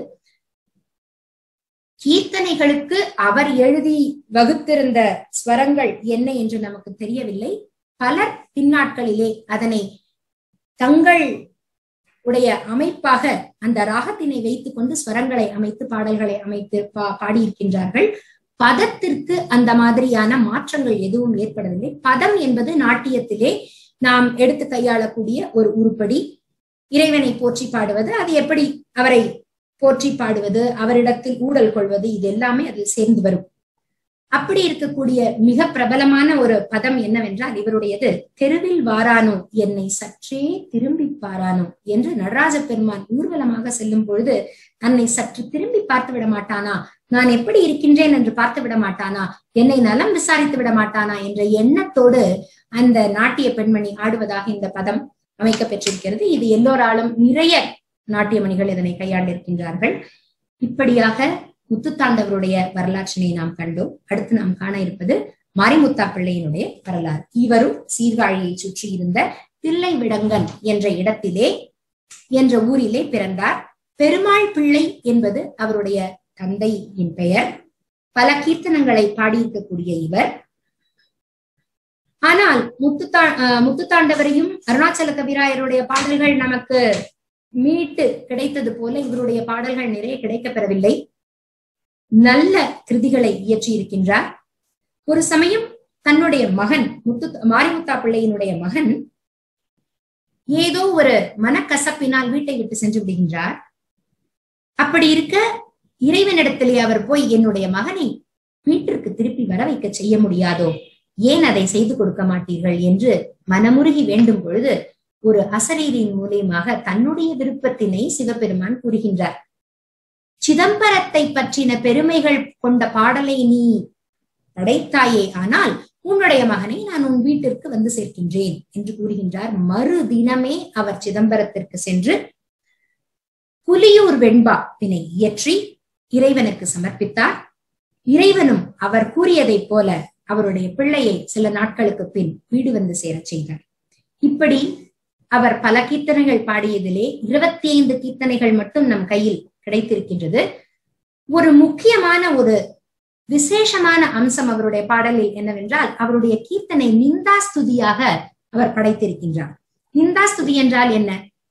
கீர்த்தனைகளுக்கு அவர் எழுதி வகுத்திருந்த ஸ்வரங்கள் என்ன என்று நமக்கு தெரியவில்லை. பலர் பின்னாட்களிலே அதனை தங்கள் உடைய அமைப்பாக அந்த ராகத்தினை வைத்துக் கொண்டு ஸ்வரங்களை அமைத்து பாடல்களை அமைத்து பாடியிருக்கின்றார்கள். பதத்திற்கு அந்த மாதிரியான மாற்றங்கள் எதுவும் ஏற்படவில்லை. பதம் என்பது நாட்டியத்திலே நாம் எடுத்து கையாளக்கூடிய ஒரு உருப்படி. இறைவனை போற்றி பாடுவது, அது எப்படி அவரை போற்றி பாடுவது, அவரிடத்தில் ஊடல் கொள்வது, இது எல்லாமே அதில் சேர்ந்து வரும். அப்படி இருக்கக்கூடிய மிக பிரபலமான ஒரு பதம் என்னவென்றால் இவருடையது, தெருவில் வாரானோ என்னை சற்றே திரும்பி பாரானோ என்று நடராஜ பெருமான் ஊர்வலமாக செல்லும் பொழுது தன்னை சற்று திரும்பி பார்த்து விட மாட்டானா, நான் எப்படி இருக்கின்றேன் என்று பார்த்து விட மாட்டானா, என்னை நலம் விசாரித்து விட மாட்டானா என்ற எண்ணத்தோடு அந்த நாட்டிய பெண்மணி ஆடுவதாக இந்த பதம் அமைக்க பெற்றிருக்கிறது. இது எல்லோராலும் நிறைய நாட்டிய மணிகள் இதனை கையாண்டிருக்கின்றார்கள். இப்படியாக முத்துத்தாண்டவருடைய வரலாற்றினை நாம் கண்டோம். அடுத்து நாம் காண இருப்பது மாரிமுத்தா பிள்ளையினுடைய வரலாறு. இவரும் சீர்காழியை சுற்றி இருந்த தில்லைவிடங்கன் என்ற இடத்திலே என்ற ஊரிலே பிறந்தார். பெருமாள் பிள்ளை என்பது அவருடைய தந்தையின் பெயர். பல கீர்த்தனங்களை பாடியிருக்கக்கூடிய இவர். ஆனால் முத்துத்தாண்டவரையும் அருணாச்சல கவிராயருடைய பாடல்கள் நமக்கு மீட்டு கிடைத்தது போல இவருடைய பாடல்கள் நிறைய கிடைக்கப் பெறவில்லை. நல்ல கிருதிகளை இயற்றி இருக்கின்றார். ஒரு சமயம் தன்னுடைய மகன் மாரிமுத்தா பிள்ளையினுடைய மகன் ஏதோ ஒரு மனக்கசப்பினால் வீட்டை விட்டு சென்று விடுகின்றார். அப்படி இருக்க இறைவனிடத்திலே அவர் போய், என்னுடைய மகனை வீட்டிற்கு திருப்பி வர வைக்க செய்ய முடியாதோ, ஏன் அதை செய்து கொடுக்க மாட்டீர்கள் என்று மனமுருகி வேண்டும் பொழுது ஒரு அசரீரின் மூலியமாக தன்னுடைய விருப்பத்தினை சிவபெருமான் கூறுகின்றார். சிதம்பரத்தை பற்றின பெருமைகள் கொண்ட பாடலை நீ படைத்தாயே, ஆனால் உன்னுடைய மகனை நான் உன் வீட்டிற்கு வந்து சேர்க்கின்றேன் என்று கூறுகின்றார். மறு தினமே அவர் சிதம்பரத்திற்கு சென்று புலியூர் வெண்பாவினை இயற்றி இறைவனுக்கு சமர்ப்பித்தார். இறைவனும் அவர் கூறியதைப் போல அவருடைய பிள்ளையை சில நாட்களுக்கு பின் வீடு வந்து சேரச் செய்தார். இப்படி அவர் பல கீர்த்தனைகள் பாடியதிலே 25 கீர்த்தனைகள் மட்டும் நம் கையில் கிடைத்திருக்கின்றது. ஒரு முக்கியமான ஒரு விசேஷமான அம்சம் அவருடைய பாடலில் என்னவென்றால், அவருடைய கீர்த்தனை நிந்தாஸ்துதியாக அவர் படைத்திருக்கின்றார். நிந்தாஸ்துதி என்றால் என்ன?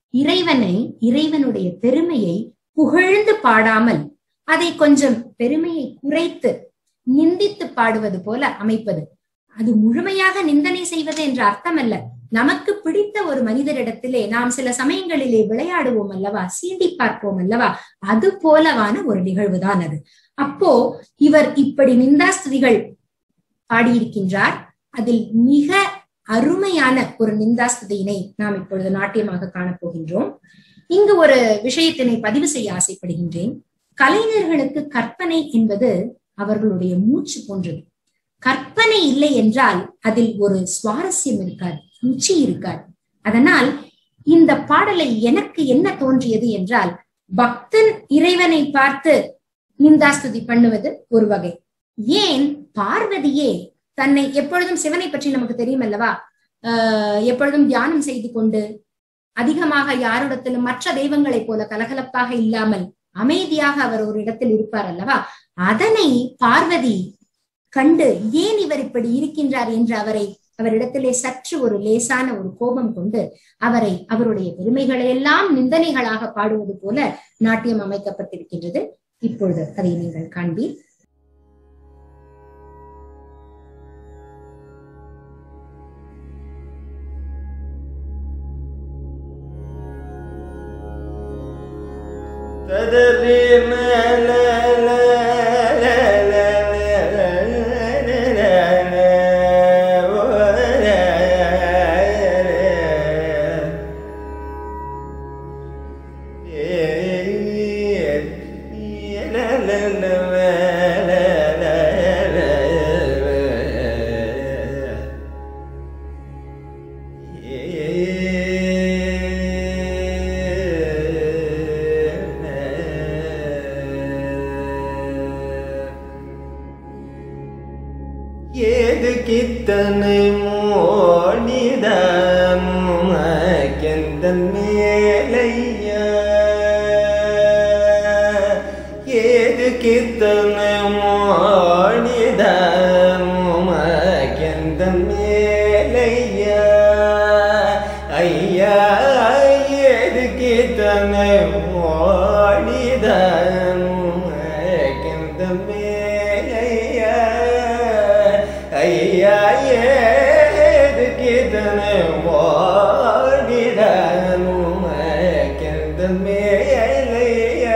இறைவனுடைய பெருமையை புகழ்ந்து பாடாமல் அதை கொஞ்சம் பெருமையை குறைத்து நிந்தித்து பாடுவது போல அமைப்பது. அது முழுமையாக நிந்தனை செய்வது என்ற அர்த்தம் அல்ல. நமக்கு பிடித்த ஒரு மனிதரிடத்திலே நாம் சில சமயங்களிலே விளையாடுவோம் அல்லவா, சீண்டி பார்ப்போம் அல்லவா, அது போலவான ஒரு நிகழ்வுதான் அது. அப்போ இவர் இப்படி நிந்தாஸ்துதிகள் பாடியிருக்கின்றார். அதில் மிக அருமையான ஒரு நிந்தாஸ்துதியினை நாம் இப்பொழுது நாட்டியமாக காணப்போகின்றோம். இங்கு ஒரு விஷயத்தினை பதிவு செய்ய ஆசைப்படுகின்றேன். கலைஞர்களுக்கு கற்பனை என்பது அவர்களுடைய மூச்சு போன்றது. கற்பனை இல்லை என்றால் அதில் ஒரு சுவாரஸ்யம் இருக்காது, ருச்சி இருக்காது. அதனால் இந்த பாடலை எனக்கு என்ன தோன்றியது என்றால், பக்தன் இறைவனை பார்த்து நிந்தாஸ்துதி பண்ணுவது ஒரு வகை. ஏன் பார்வதியே தன்னை எப்பொழுதும், சிவனை பற்றி நமக்கு தெரியும் அல்லவா, எப்பொழுதும் தியானம் செய்து கொண்டு அதிகமாக யாரிடத்திலும் மற்ற தெய்வங்களைப் போல கலகலப்பாக இல்லாமல் அமைதியாக அவர் ஒரு இடத்தில் இருப்பார் அல்லவா, அதனை பார்வதி கண்டு ஏன் இவர் இப்படி இருக்கின்றார் என்று அவரிடத்திலே சற்று ஒரு லேசான ஒரு கோபம் கொண்டு அவருடைய பெருமைகளை எல்லாம் நிந்தனைகளாக பாடுவது போல நாட்டியம் அமைக்கப்பட்டிருக்கின்றது. இப்பொழுது அதை நீங்கள் காண்பீர். தத கித்தனை மோனிதமும் கெந்தன் மேலையா ஏது கித்தனை மோனிதமும் கெந்தன் மேலையா ஐயா ஏது கித்தனை மோனிதமும் கெந்தன் மேலையா ஐயா ஏது கிதனை மோடிடனும் கெந்தன் மேலையா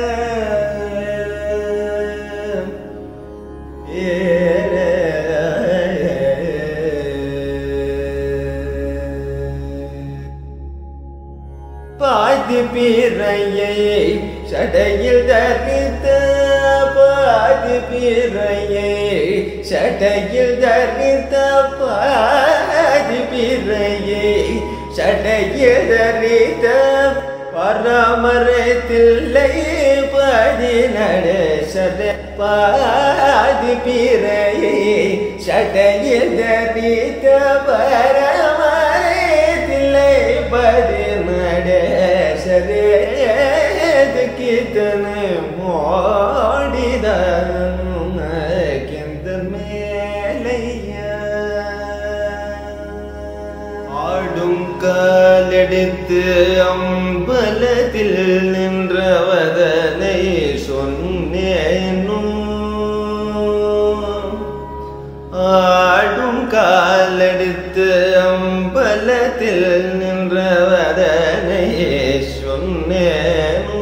பாதி பிறையை சடையில் தரித்த பாதி பிறையை சடையில் தரித்த பாதி பிறையை சடையில் தரித்த பராமரத்தில்லை பாதி நடேசர பாதி பிறையை சடையில் தரித்த பராமரத்தில்லை பாதி நடேசரே கித்தனை மோடிதனும் கெந்தன் மேலையா ஆடும் காலெடுத்து அம்பலத்தில் நின்றவதனை சொன்னேனும் ஆடும் காலெடுத்து அம்பலத்தில் நின்றவதனை சொன்னேனோ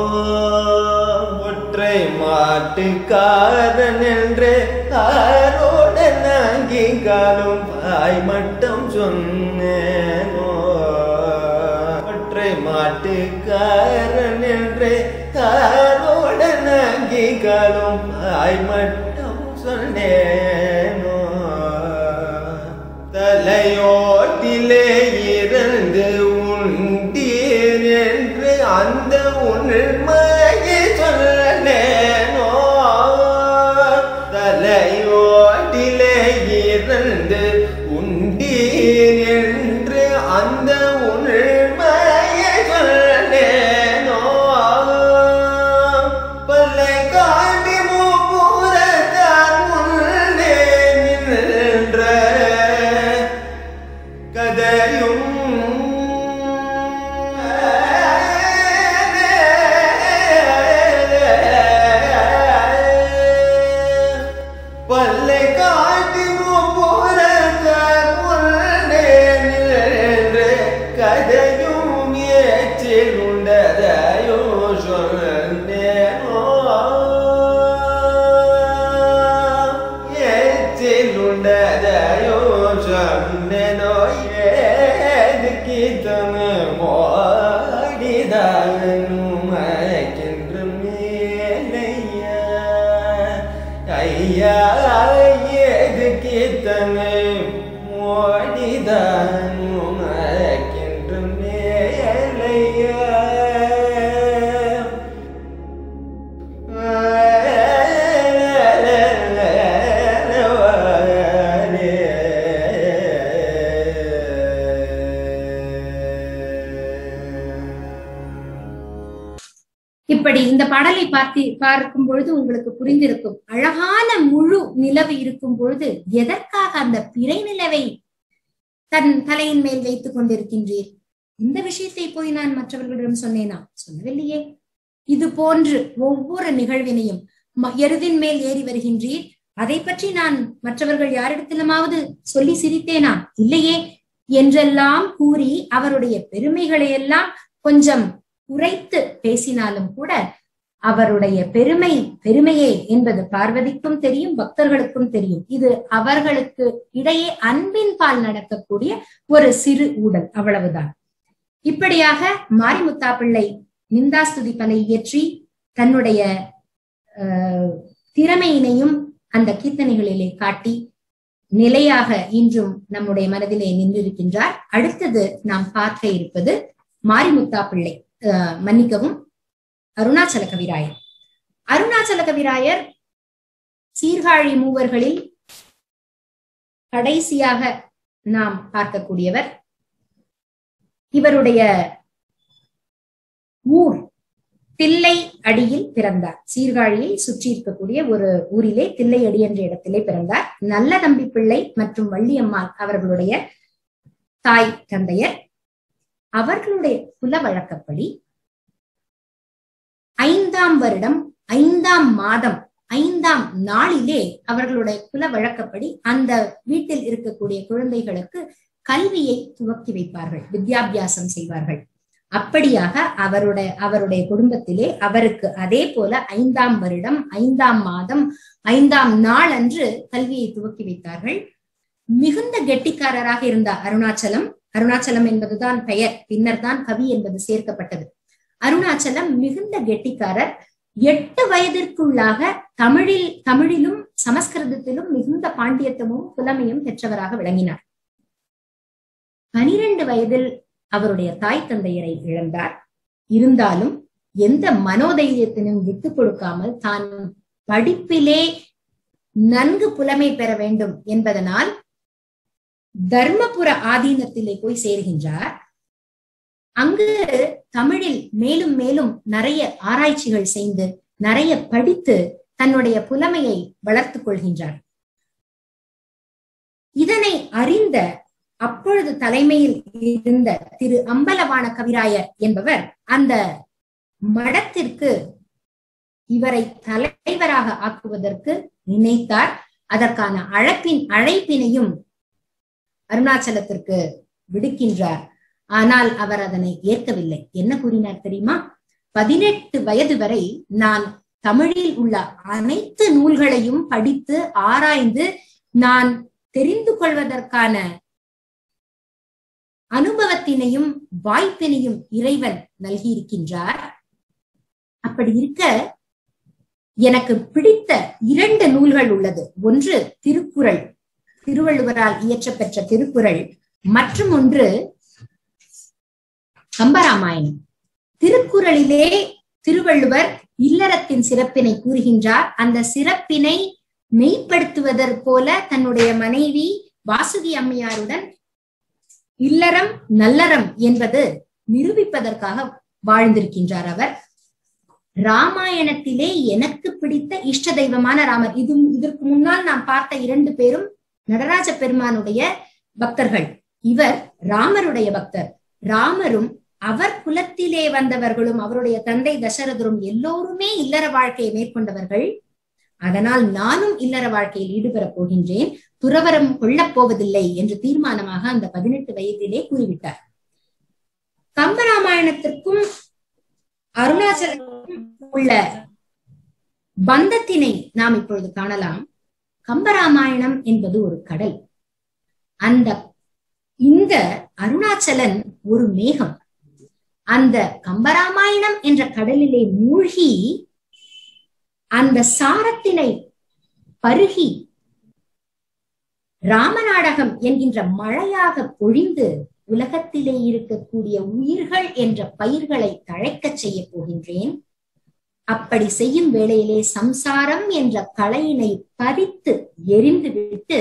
ஒற்றை மாட்டுக்காரன் என்று ஆரோடன் அங்கிங்காலும் பாய் மட்டம் சொன்னேனோ ஒற்றை மாட்டுக்காரன் என்று ஆரோடன் அங்கிங்காலும் பாய் மட்டம் சொன்னேனோ தலையோட்டிலே இருந்து உண்டீர் என்று அந்த உண்மையை சொன்னேனோ தலையோட்டிலே இருந்து உண்டீர் என்று அந்த உண்மையை சொன்னேனோ பல்லை காட்டி மூப்புறத்தான் முன்னே நின்ற கதையும் பல்லை காட்டி மூப்புறத்தான் முன்னே நின்ற கதையும் ஏற்றில் உண்டதையோ சொன்னேனோ ஏற்றில் உண்டதையோ சொன்னேனோ ஏது கித்தனை மோடிதனும் கெந்தன் மேலையா ஐயா ஏது கித்தனை மோடிதனும் கெந்தன் மேலையா இப்படி இந்த பாடலை பார்க்கும் பொழுது உங்களுக்கு புரிந்திருக்கும். அழகான முழு நிலவு இருக்கும் பொழுது எதற்காக அந்த பிறை நிலவை தன் தலையின் மேல் வைத்துக் கொண்டிருக்கின்றீர்? இந்த விஷயத்தை போய் நான் மற்றவர்களிடம் சொன்னேனா? சொல்லவில்லையே. இது போன்று ஒவ்வொரு நிகழ்வினையும் எருதின் மேல் ஏறி வருகின்றீர், அதை பற்றி நான் மற்றவர்கள் யாரிடத்திலுமாவது சொல்லி சிரித்தேனா? இல்லையே. என்றெல்லாம் கூறி அவருடைய பெருமைகளை எல்லாம் கொஞ்சம் குறைத்து பேசினாலும் கூட அவருடைய பெருமையே என்பது பார்வதிக்கும் தெரியும், பக்தர்களுக்கும் தெரியும். இது அவர்களுக்கு இடையே அன்பின் பால் நடக்கக்கூடிய ஒரு சிறு ஊடல், அவ்வளவுதான். இப்படியாக மாரிமுத்தா பிள்ளை நிந்தாஸ்துதி பனை இயற்றி தன்னுடைய திறமையினையும் அந்த கீர்த்தனைகளிலே காட்டி நிலையாக இன்றும் நம்முடைய மனதிலே நின்றிருக்கின்றார். அடுத்தது நாம் பார்க்க இருப்பது மாரிமுத்தா பிள்ளை, மன்னிக்கவும், அருணாச்சல கவிராயர். அருணாச்சல கவிராயர் சீர்காழி மூவர்களில் கடைசியாக நாம் பார்க்கக்கூடியவர். இவருடைய ஊர் தில்லை அடியில் பிறந்தார். சீர்காழியை சுற்றி இருக்கக்கூடிய ஒரு ஊரிலே தில்லை அடி என்ற இடத்திலே பிறந்தார். நல்ல தம்பி பிள்ளை மற்றும் வள்ளியம்மாள் அவர்களுடைய தாய் தந்தையர். அவர்களுடைய குல வழக்கப்படி 5ஆம் வருடம் 5ஆம் மாதம் 5ஆம் நாளிலே அவர்களுடைய குல வழக்கப்படி அந்த வீட்டில் இருக்கக்கூடிய குழந்தைகளுக்கு கல்வியை துவக்கி வைப்பார்கள், வித்யாபியாசம் செய்வார்கள். அப்படியாக அவருடைய குடும்பத்திலே அவருக்கு அதே போல 5ஆம் வருடம் 5ஆம் மாதம் 5ஆம் நாள் அன்று கல்வியை துவக்கி வைத்தார்கள். மிகுந்த கெட்டிக்காரராக இருந்த அருணாச்சலம் என்பதுதான் பெயர், பின்னர் தான் கவி என்பது சேர்க்கப்பட்டது. அருணாச்சலம் மிகுந்த கெட்டிக்காரர். 8 வயதிற்குள்ளாக தமிழிலும் சமஸ்கிருதத்திலும் மிகுந்த பாண்டியத்தமும் புலமையும் பெற்றவராக விளங்கினார். 12 வயதில் அவருடைய தாய் தந்தையரை இழந்தார். இருந்தாலும் எந்த மனோதைரியத்தினும் விட்டுக் கொடுக்காமல் தான் படிப்பிலே நன்கு புலமை பெற வேண்டும் என்பதனால் தர்மபுர ஆதீனத்திலே போய் சேர்கின்றார். அங்கு தமிழில் மேலும் மேலும் நிறைய ஆராய்ச்சிகள் செய்து நிறைய படித்து தன்னுடைய புலமையை வளர்த்துக் கொள்கின்றார். இதனை அறிந்த அப்பொழுது தலைமையில் இருந்த திரு அம்பலவாண கவிராயர் என்பவர் அந்த மடத்திற்கு இவரை தலைவராக ஆக்குவதற்கு நினைத்தார். அதற்கான அழைப்பினையும் அருணாச்சலத்திற்கு விடுக்கின்றார். ஆனால் அவர் அதனை ஏற்கவில்லை. என்ன கூறினார் தெரியுமா? 18 வயது வரை நான் தமிழில் உள்ள அனைத்து நூல்களையும் படித்து ஆராய்ந்து நான் தெரிந்து கொள்வதற்கான அனுபவத்தினையும் வாய்ப்பினையும் இறைவன் நல்கியிருக்கின்றார். அப்படி இருக்க எனக்கு பிடித்த 2 நூல்கள் உள்ளது. ஒன்று திருக்குறள், திருவள்ளுவரால் இயற்றப்பெற்ற திருக்குறள், மற்றும் ஒன்று கம்பராமாயணம். திருக்குறளிலே திருவள்ளுவர் இல்லறத்தின் சிறப்பினை கூறுகின்றார். அந்த சிறப்பினை மெய்ப்படுத்துவதற்போல தன்னுடைய மனைவி வாசுகி அம்மையாருடன் இல்லறம் நல்லறம் என்பது நிரூபிப்பதற்காக வாழ்ந்திருக்கின்றார் அவர். ராமாயணத்திலே எனக்கு பிடித்த இஷ்ட தெய்வமான ராமர். இதற்கு முன்னால் நாம் பார்த்த 2 பேரும் நடராஜ பெருமானுடைய பக்தர்கள். இவர் ராமருடைய பக்தர். ராமரும் அவர் குலத்திலே வந்தவர்களும் அவருடைய தந்தை தசரதரும் எல்லோருமே இல்லற வாழ்க்கையை மேற்கொண்டவர்கள். அதனால் நானும் இல்லற வாழ்க்கையில் ஈடுபெறப் போகின்றேன், துறவரம் கொள்ளப் போவதில்லை என்று தீர்மானமாக அந்த 18 வயதிலே கூறிவிட்டார். கம்பராமாயணத்திற்கும் அருணாச்சலத்திற்கும் உள்ள பந்தத்தினை நாம் இப்பொழுது காணலாம். கம்பராமாயணம் என்பது ஒரு கடல். இந்த அருணாச்சலன் ஒரு மேகம். அந்த கம்பராமாயணம் என்ற கடலிலே மூழ்கி அந்த சாரத்தினை பருகி ராமநாடகம் என்கின்ற மழையாக பொழிந்து உலகத்திலே இருக்கக்கூடிய உயிர்கள் என்ற பயிர்களை தழைக்கச் செய்ய போகின்றேன். அப்படி செய்யும் வேளையிலே சம்சாரம் என்ற களையினை பறித்து எரிந்துவிட்டு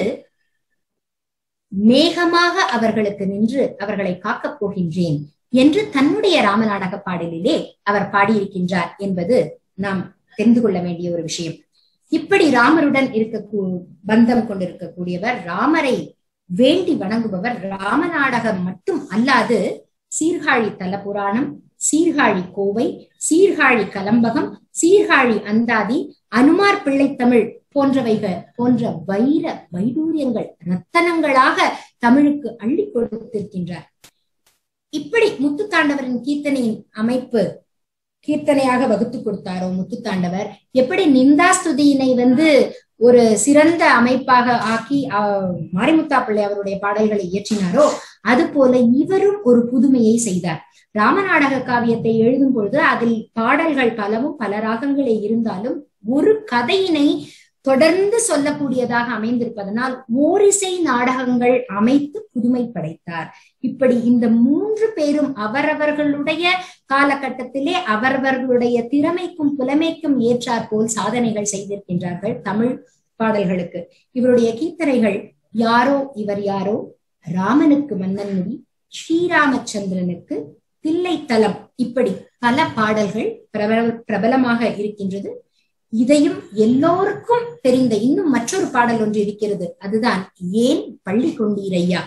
மேகமாக அவர்களுக்கு நின்று அவர்களை காக்கப் போகின்றேன் என்று தன்னுடைய ராமநாடக பாடலிலே அவர் பாடியிருக்கின்றார் என்பது நாம் தெரிந்து கொள்ள வேண்டிய ஒரு விஷயம். இப்படி ராமருடன் பந்தம் கொண்டிருக்கக்கூடியவர், ராமரை வேண்டி வணங்குபவர். ராமநாடகம் மட்டும் அல்லாது சீர்காழி தலபுராணம், சீர்காழி கோவை, சீர்காழி கலம்பகம், சீர்காழி அந்தாதி, அனுமார் பிள்ளை தமிழ் போன்ற வைடூரியங்கள் ரத்தனங்களாக தமிழுக்கு அள்ளி கொடுத்திருக்கின்றார். இப்படி முத்துத்தாண்டவரின் கீர்த்தனையின் அமைப்பு கீர்த்தனையாக வகுத்து கொடுத்தாரோ முத்துத்தாண்டவர், எப்படி நிந்தாஸ்துதியினை ஒரு சிறந்த அமைப்பாக ஆக்கி மாரிமுத்தா பிள்ளை அவருடைய பாடல்களை இயற்றினாரோ அது போல இவரும் ஒரு புதுமையை செய்தார். ராமநாடக காவியத்தை எழுதும் பொழுது அதில் பாடல்கள் பலவும் பல ராகங்களே இருந்தாலும் ஒரு கதையினை தொடர்ந்து சொல்லக்கூடியதாக அமைந்திருப்பதனால் ஓரிசை நாடகங்கள் அமைத்து புதுமை படைத்தார். இப்படி இந்த 3 பேரும் அவரவர்களுடைய காலகட்டத்திலே அவரவர்களுடைய திறமைக்கும் புலமைக்கும் ஏற்றாற் போல் சாதனைகள் செய்திருக்கின்றார்கள் தமிழ் பாடல்களுக்கு. இவருடைய கீர்த்தனைகள் யாரோ இவர் யாரோ, ராமனுக்கு மன்னன் முடி, ஸ்ரீராமச்சந்திரனுக்கு தில்லைத்தலம், இப்படி பல பாடல்கள் பிரபலமாக இருக்கின்றது. இதையும் எல்லோருக்கும் தெரிந்த இன்னும் மற்றொரு பாடல் ஒன்று இருக்கிறது. அதுதான் ஏன் பள்ளி கொண்டீரையா.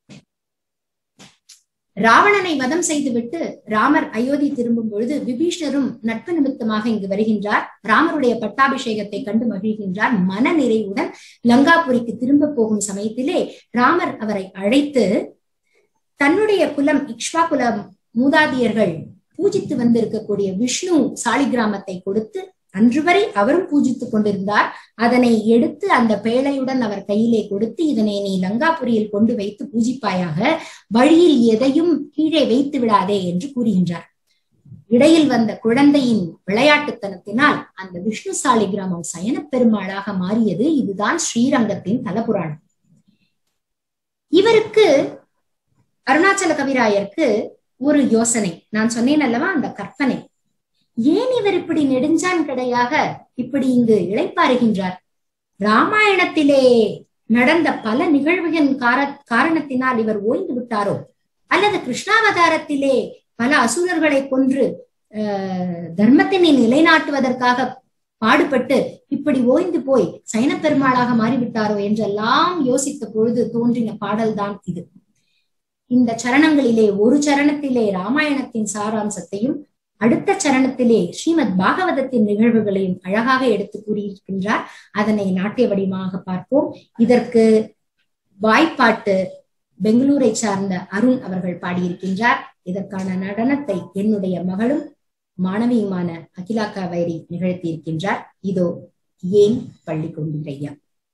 ராவணனை வதம் செய்துவிட்டு ராமர் அயோத்தி திரும்பும் பொழுது விபீஷணரும் நட்பு நிமித்தமாக இங்கு வருகின்றார். ராமருடைய பட்டாபிஷேகத்தை கண்டு மகிழ்கின்றார். மன நிறைவுடன் லங்காபுரிக்கு திரும்ப போகும் சமயத்திலே ராமர் அவரை அழைத்து தன்னுடைய குலம் இக்ஷ்வாகுல மூதாதியர்கள் பூஜித்து வந்திருக்கக்கூடிய விஷ்ணு சாலிகிராமத்தை கொடுத்து அன்று வரை அவரும் பூஜித்துக் கொண்டிருந்தார். அதனை எடுத்து அந்த பேழையுடன் அவர் கையிலே கொடுத்து, இதனை நீ லங்காபுரியில் கொண்டு வைத்து பூஜிப்பாயாக, வழியில் எதையும் கீழே வைத்து விடாதே என்று கூறுகின்றார். இடையில் வந்த குழந்தையின் விளையாட்டுத்தனத்தினால் அந்த விஷ்ணு சாலிகிராமம் சயன பெருமாளாக மாறியது. இதுதான் ஸ்ரீரங்கத்தின் தலபுராணம். இவருக்கு அருணாச்சல கவிராயருக்கு ஒரு யோசனை, நான் சொன்னேன் அல்லவா, அந்த கற்பனை. ஏன் இவர் இப்படி நெடுஞ்சான் கிடையாக இப்படி இங்கு இளைப்பாறுகின்றார்? ராமாயணத்திலே நடந்த பல நிகழ்வுகளின் காரணத்தினால் இவர் ஓய்ந்து விட்டாரோ, அல்லது கிருஷ்ணாவதாரத்திலே பல அசுரர்களை கொன்று தர்மத்தினை நிலைநாட்டுவதற்காக பாடுபட்டு இப்படி ஓய்ந்து போய் சயன பெருமாளாக மாறிவிட்டாரோ என்றெல்லாம் யோசித்த பொழுது தோன்றின பாடல்தான் இது. இந்த சரணங்களிலே ஒரு சரணத்திலே ராமாயணத்தின் சாராம்சத்தையும் அடுத்த சரணத்திலே ஸ்ரீமத் பாகவதத்தின் நிகழ்வுகளையும் அழகாக எடுத்து கூறியிருக்கின்றார். அதனை நாட்டிய வடிவமாக பார்ப்போம். இதற்கு வாய்ப்பாட்டு பெங்களூரை சார்ந்த அருண் அவர்கள் பாடியிருக்கின்றார். இதற்கான நடனத்தை என்னுடைய மகளும் மாணவியுமான அகிலா காவேரி நிகழ்த்தியிருக்கின்றார். இதோ ஏன் பள்ளி கொண்டீரையா.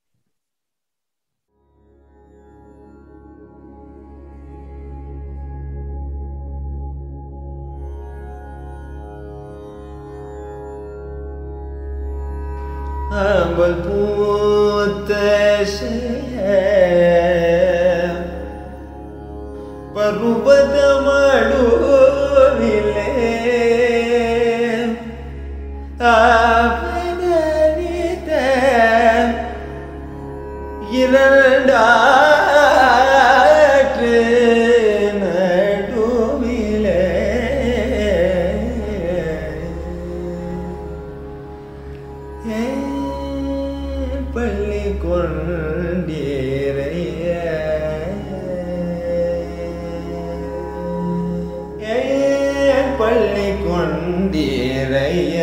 அம்பல் பூத்த பருவதமடுவிலே அவதரித்த இரண்டாற்று நடுவிலே பள்ளி கொண்டீரைய பள்ளி கொண்டீரைய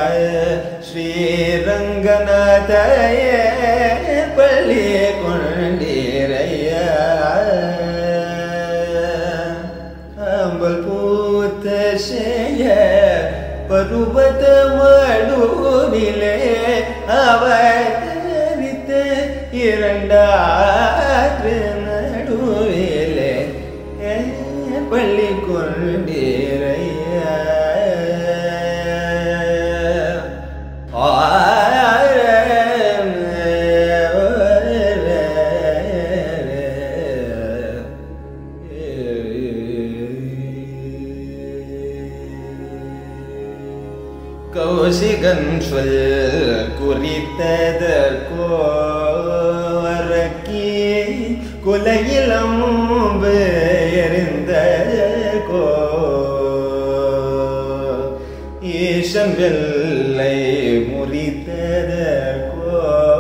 ஸ்ரீரங்கநாதய பள்ளி கொண்டீரைய அம்பல் பூத்த செய்ய பருவத மடுவிலே அவதரித்த இரண்டாற்று நடுவிலே பள்ளி கொண்டீரைய கௌசிகன் சொல் குறித்ததற்கோ அரக்கி குலையிலம்பு எறிந்ததற்கோ ஈசன் வெள்ளை முறித்ததற்கோ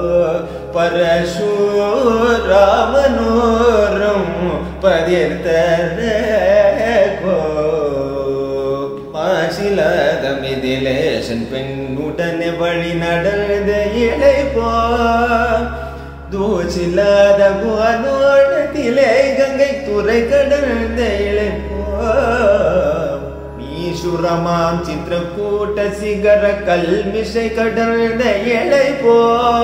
பரசுராமனோரும் பதிர்த்ததற்கோ சிலதமிதிலேசன் பெண்ணுடனே வழி நடந்த இழைப்போ தூசில்லாத குவனோடத்திலே கங்கை துறை கடந்த இழைப்போ மீசுரமாம் சித்திரக்கூட்ட சிகர கல்மிசை கடந்த இலை போ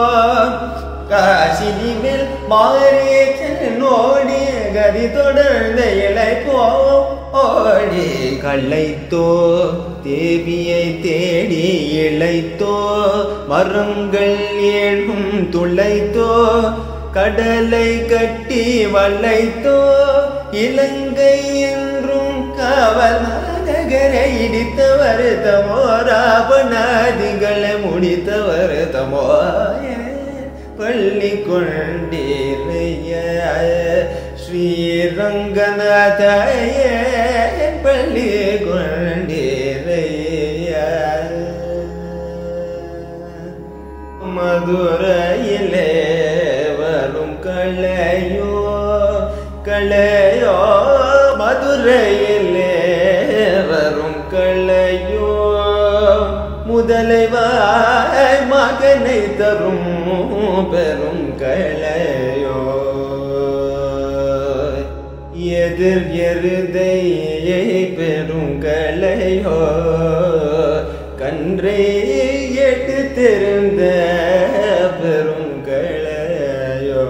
காசினி மேல் மாறிய நோடி கதி தொடர்ந்த இலை போ ஓடி களைத்தோ தேவியை தேடி இழைத்தோ மரங்கள் ஏழும் துளைத்தோ கடலை கட்டி வளைத்தோ இலங்கை என்றும் காவல் நகரை இடித்த வருத்தமோ ராவணாதிகளை முடித்த வருத்தமோ பள்ளி கொண்டேறைய ஸ்ரீரங்கநாதாய பள்ளி கொண்டேறைய மதுரையிலே வரும் களையோ களையோ மதுரையிலே வரும் களையோ முதலைவாய் மகனை தரும் பெரும் களையோ எதிர் எருதையை பெரும் களையோ கன்றை எடுத்திருந்த பெரும் களையோ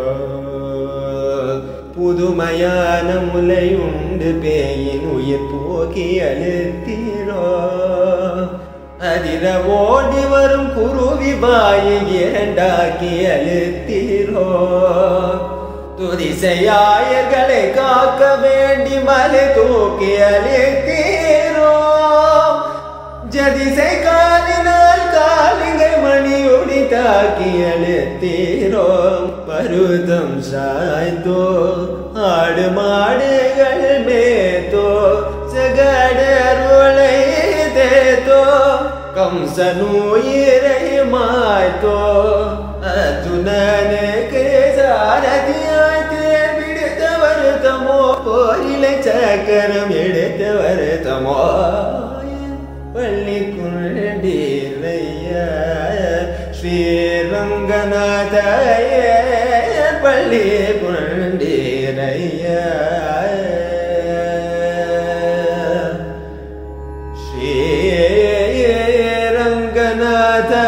புதுமையான முலை உண்டு பேயின் உயிர் போக்கி அழுத்தீரோ அதிர ஓடி வரும் குருவி வாயை இரண்டாக்கி அழுத்தீரோ துதிசையாயர்களை காக்க வேண்டி மலை தூக்கி அழுத்தீரோ ஜதிசை காலினால் காலிங்கை மணியொடி தாக்கி அழுத்தீரோ பருதம் சாய்ந்தோ ஆடு மாடுகள் மேத்தோ சகடருளை தேத்தோ கம்சனுயிரை மாய்த்தோ அர்ஜுனனுக்கு சாரதியாய் தேர் விடுத்த வருத்தமோ போரிலை சக்கரம் எடுத்த வருத்தமோ பள்ளி குண்டீரைய ஸ்ரீரங்கநாதாய பள்ளி குண்டீரைய ஸ்ரீரங்கநாத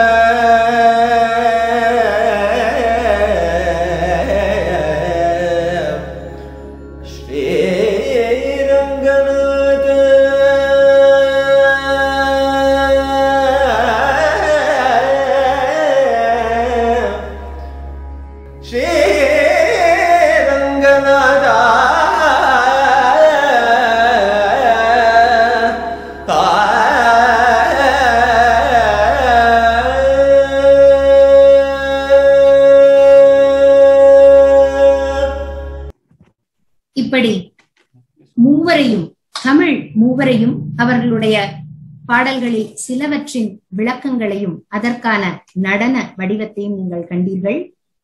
இப்படி தமிழ் மூவரையும் அவர்களுடைய பாடல்களில் சிலவற்றின் விளக்கங்களையும் அதற்கான நடன வடிவத்தையும் நீங்கள் கண்டீர்கள்.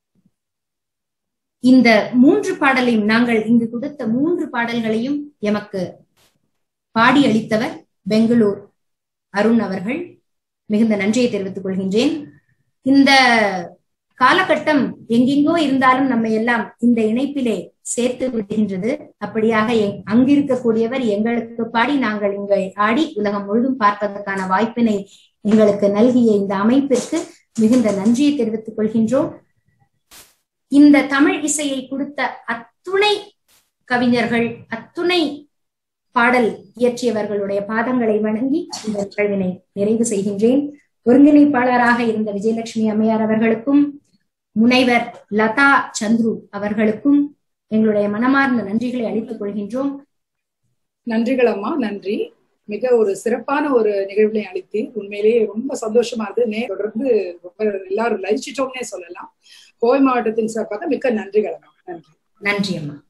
இந்த 3 பாடலையும் நாங்கள் இங்கு கொடுத்த 3 பாடல்களையும் எமக்கு பாடி அளித்தவர் பெங்களூர் அருண் அவர்கள். மிகுந்த நன்றியை தெரிவித்துக் கொள்கின்றேன். இந்த காலகட்டம் எங்கெங்கோ இருந்தாலும் நம்ம எல்லாம் இந்த இணைப்பிலே சேர்த்து விடுகின்றது. அப்படியாக அங்கிருக்கக்கூடியவர் எங்களுக்கு பாடி நாங்கள் இங்கே ஆடி உலகம் முழுதும் பார்ப்பதற்கான வாய்ப்பினை எங்களுக்கு நல்கிய இந்த அமைப்பிற்கு மிகுந்த நன்றியை தெரிவித்துக் கொள்கின்றோம். இந்த தமிழ் இசையை கொடுத்த அத்துணை கவிஞர்கள், அத்துணை பாடல் இயற்றியவர்களுடைய பாதங்களை வணங்கி இந்த நிகழ்வினை நிறைவு செய்கின்றேன். ஒருங்கிணைப்பாளராக இருந்த விஜயலட்சுமி அம்மையார் அவர்களுக்கும் முனைவர் லதா சந்துரு அவர்களுக்கும் எங்களுடைய மனமார்ந்த நன்றிகளை அளித்துக் கொள்கின்றோம். நன்றிகள் அம்மா, நன்றி. மிக ஒரு சிறப்பான ஒரு நிகழ்வுகளை அளித்து உண்மையிலேயே ரொம்ப சந்தோஷமா இருக்கு. தொடர்ந்து ரொம்ப எல்லாரும் லயிச்சிட்டோம்னே சொல்லலாம். கோவை மாவட்டத்தின் சார்பாக மிக்க நன்றிகள் அம்மா. நன்றி. நன்றி அம்மா.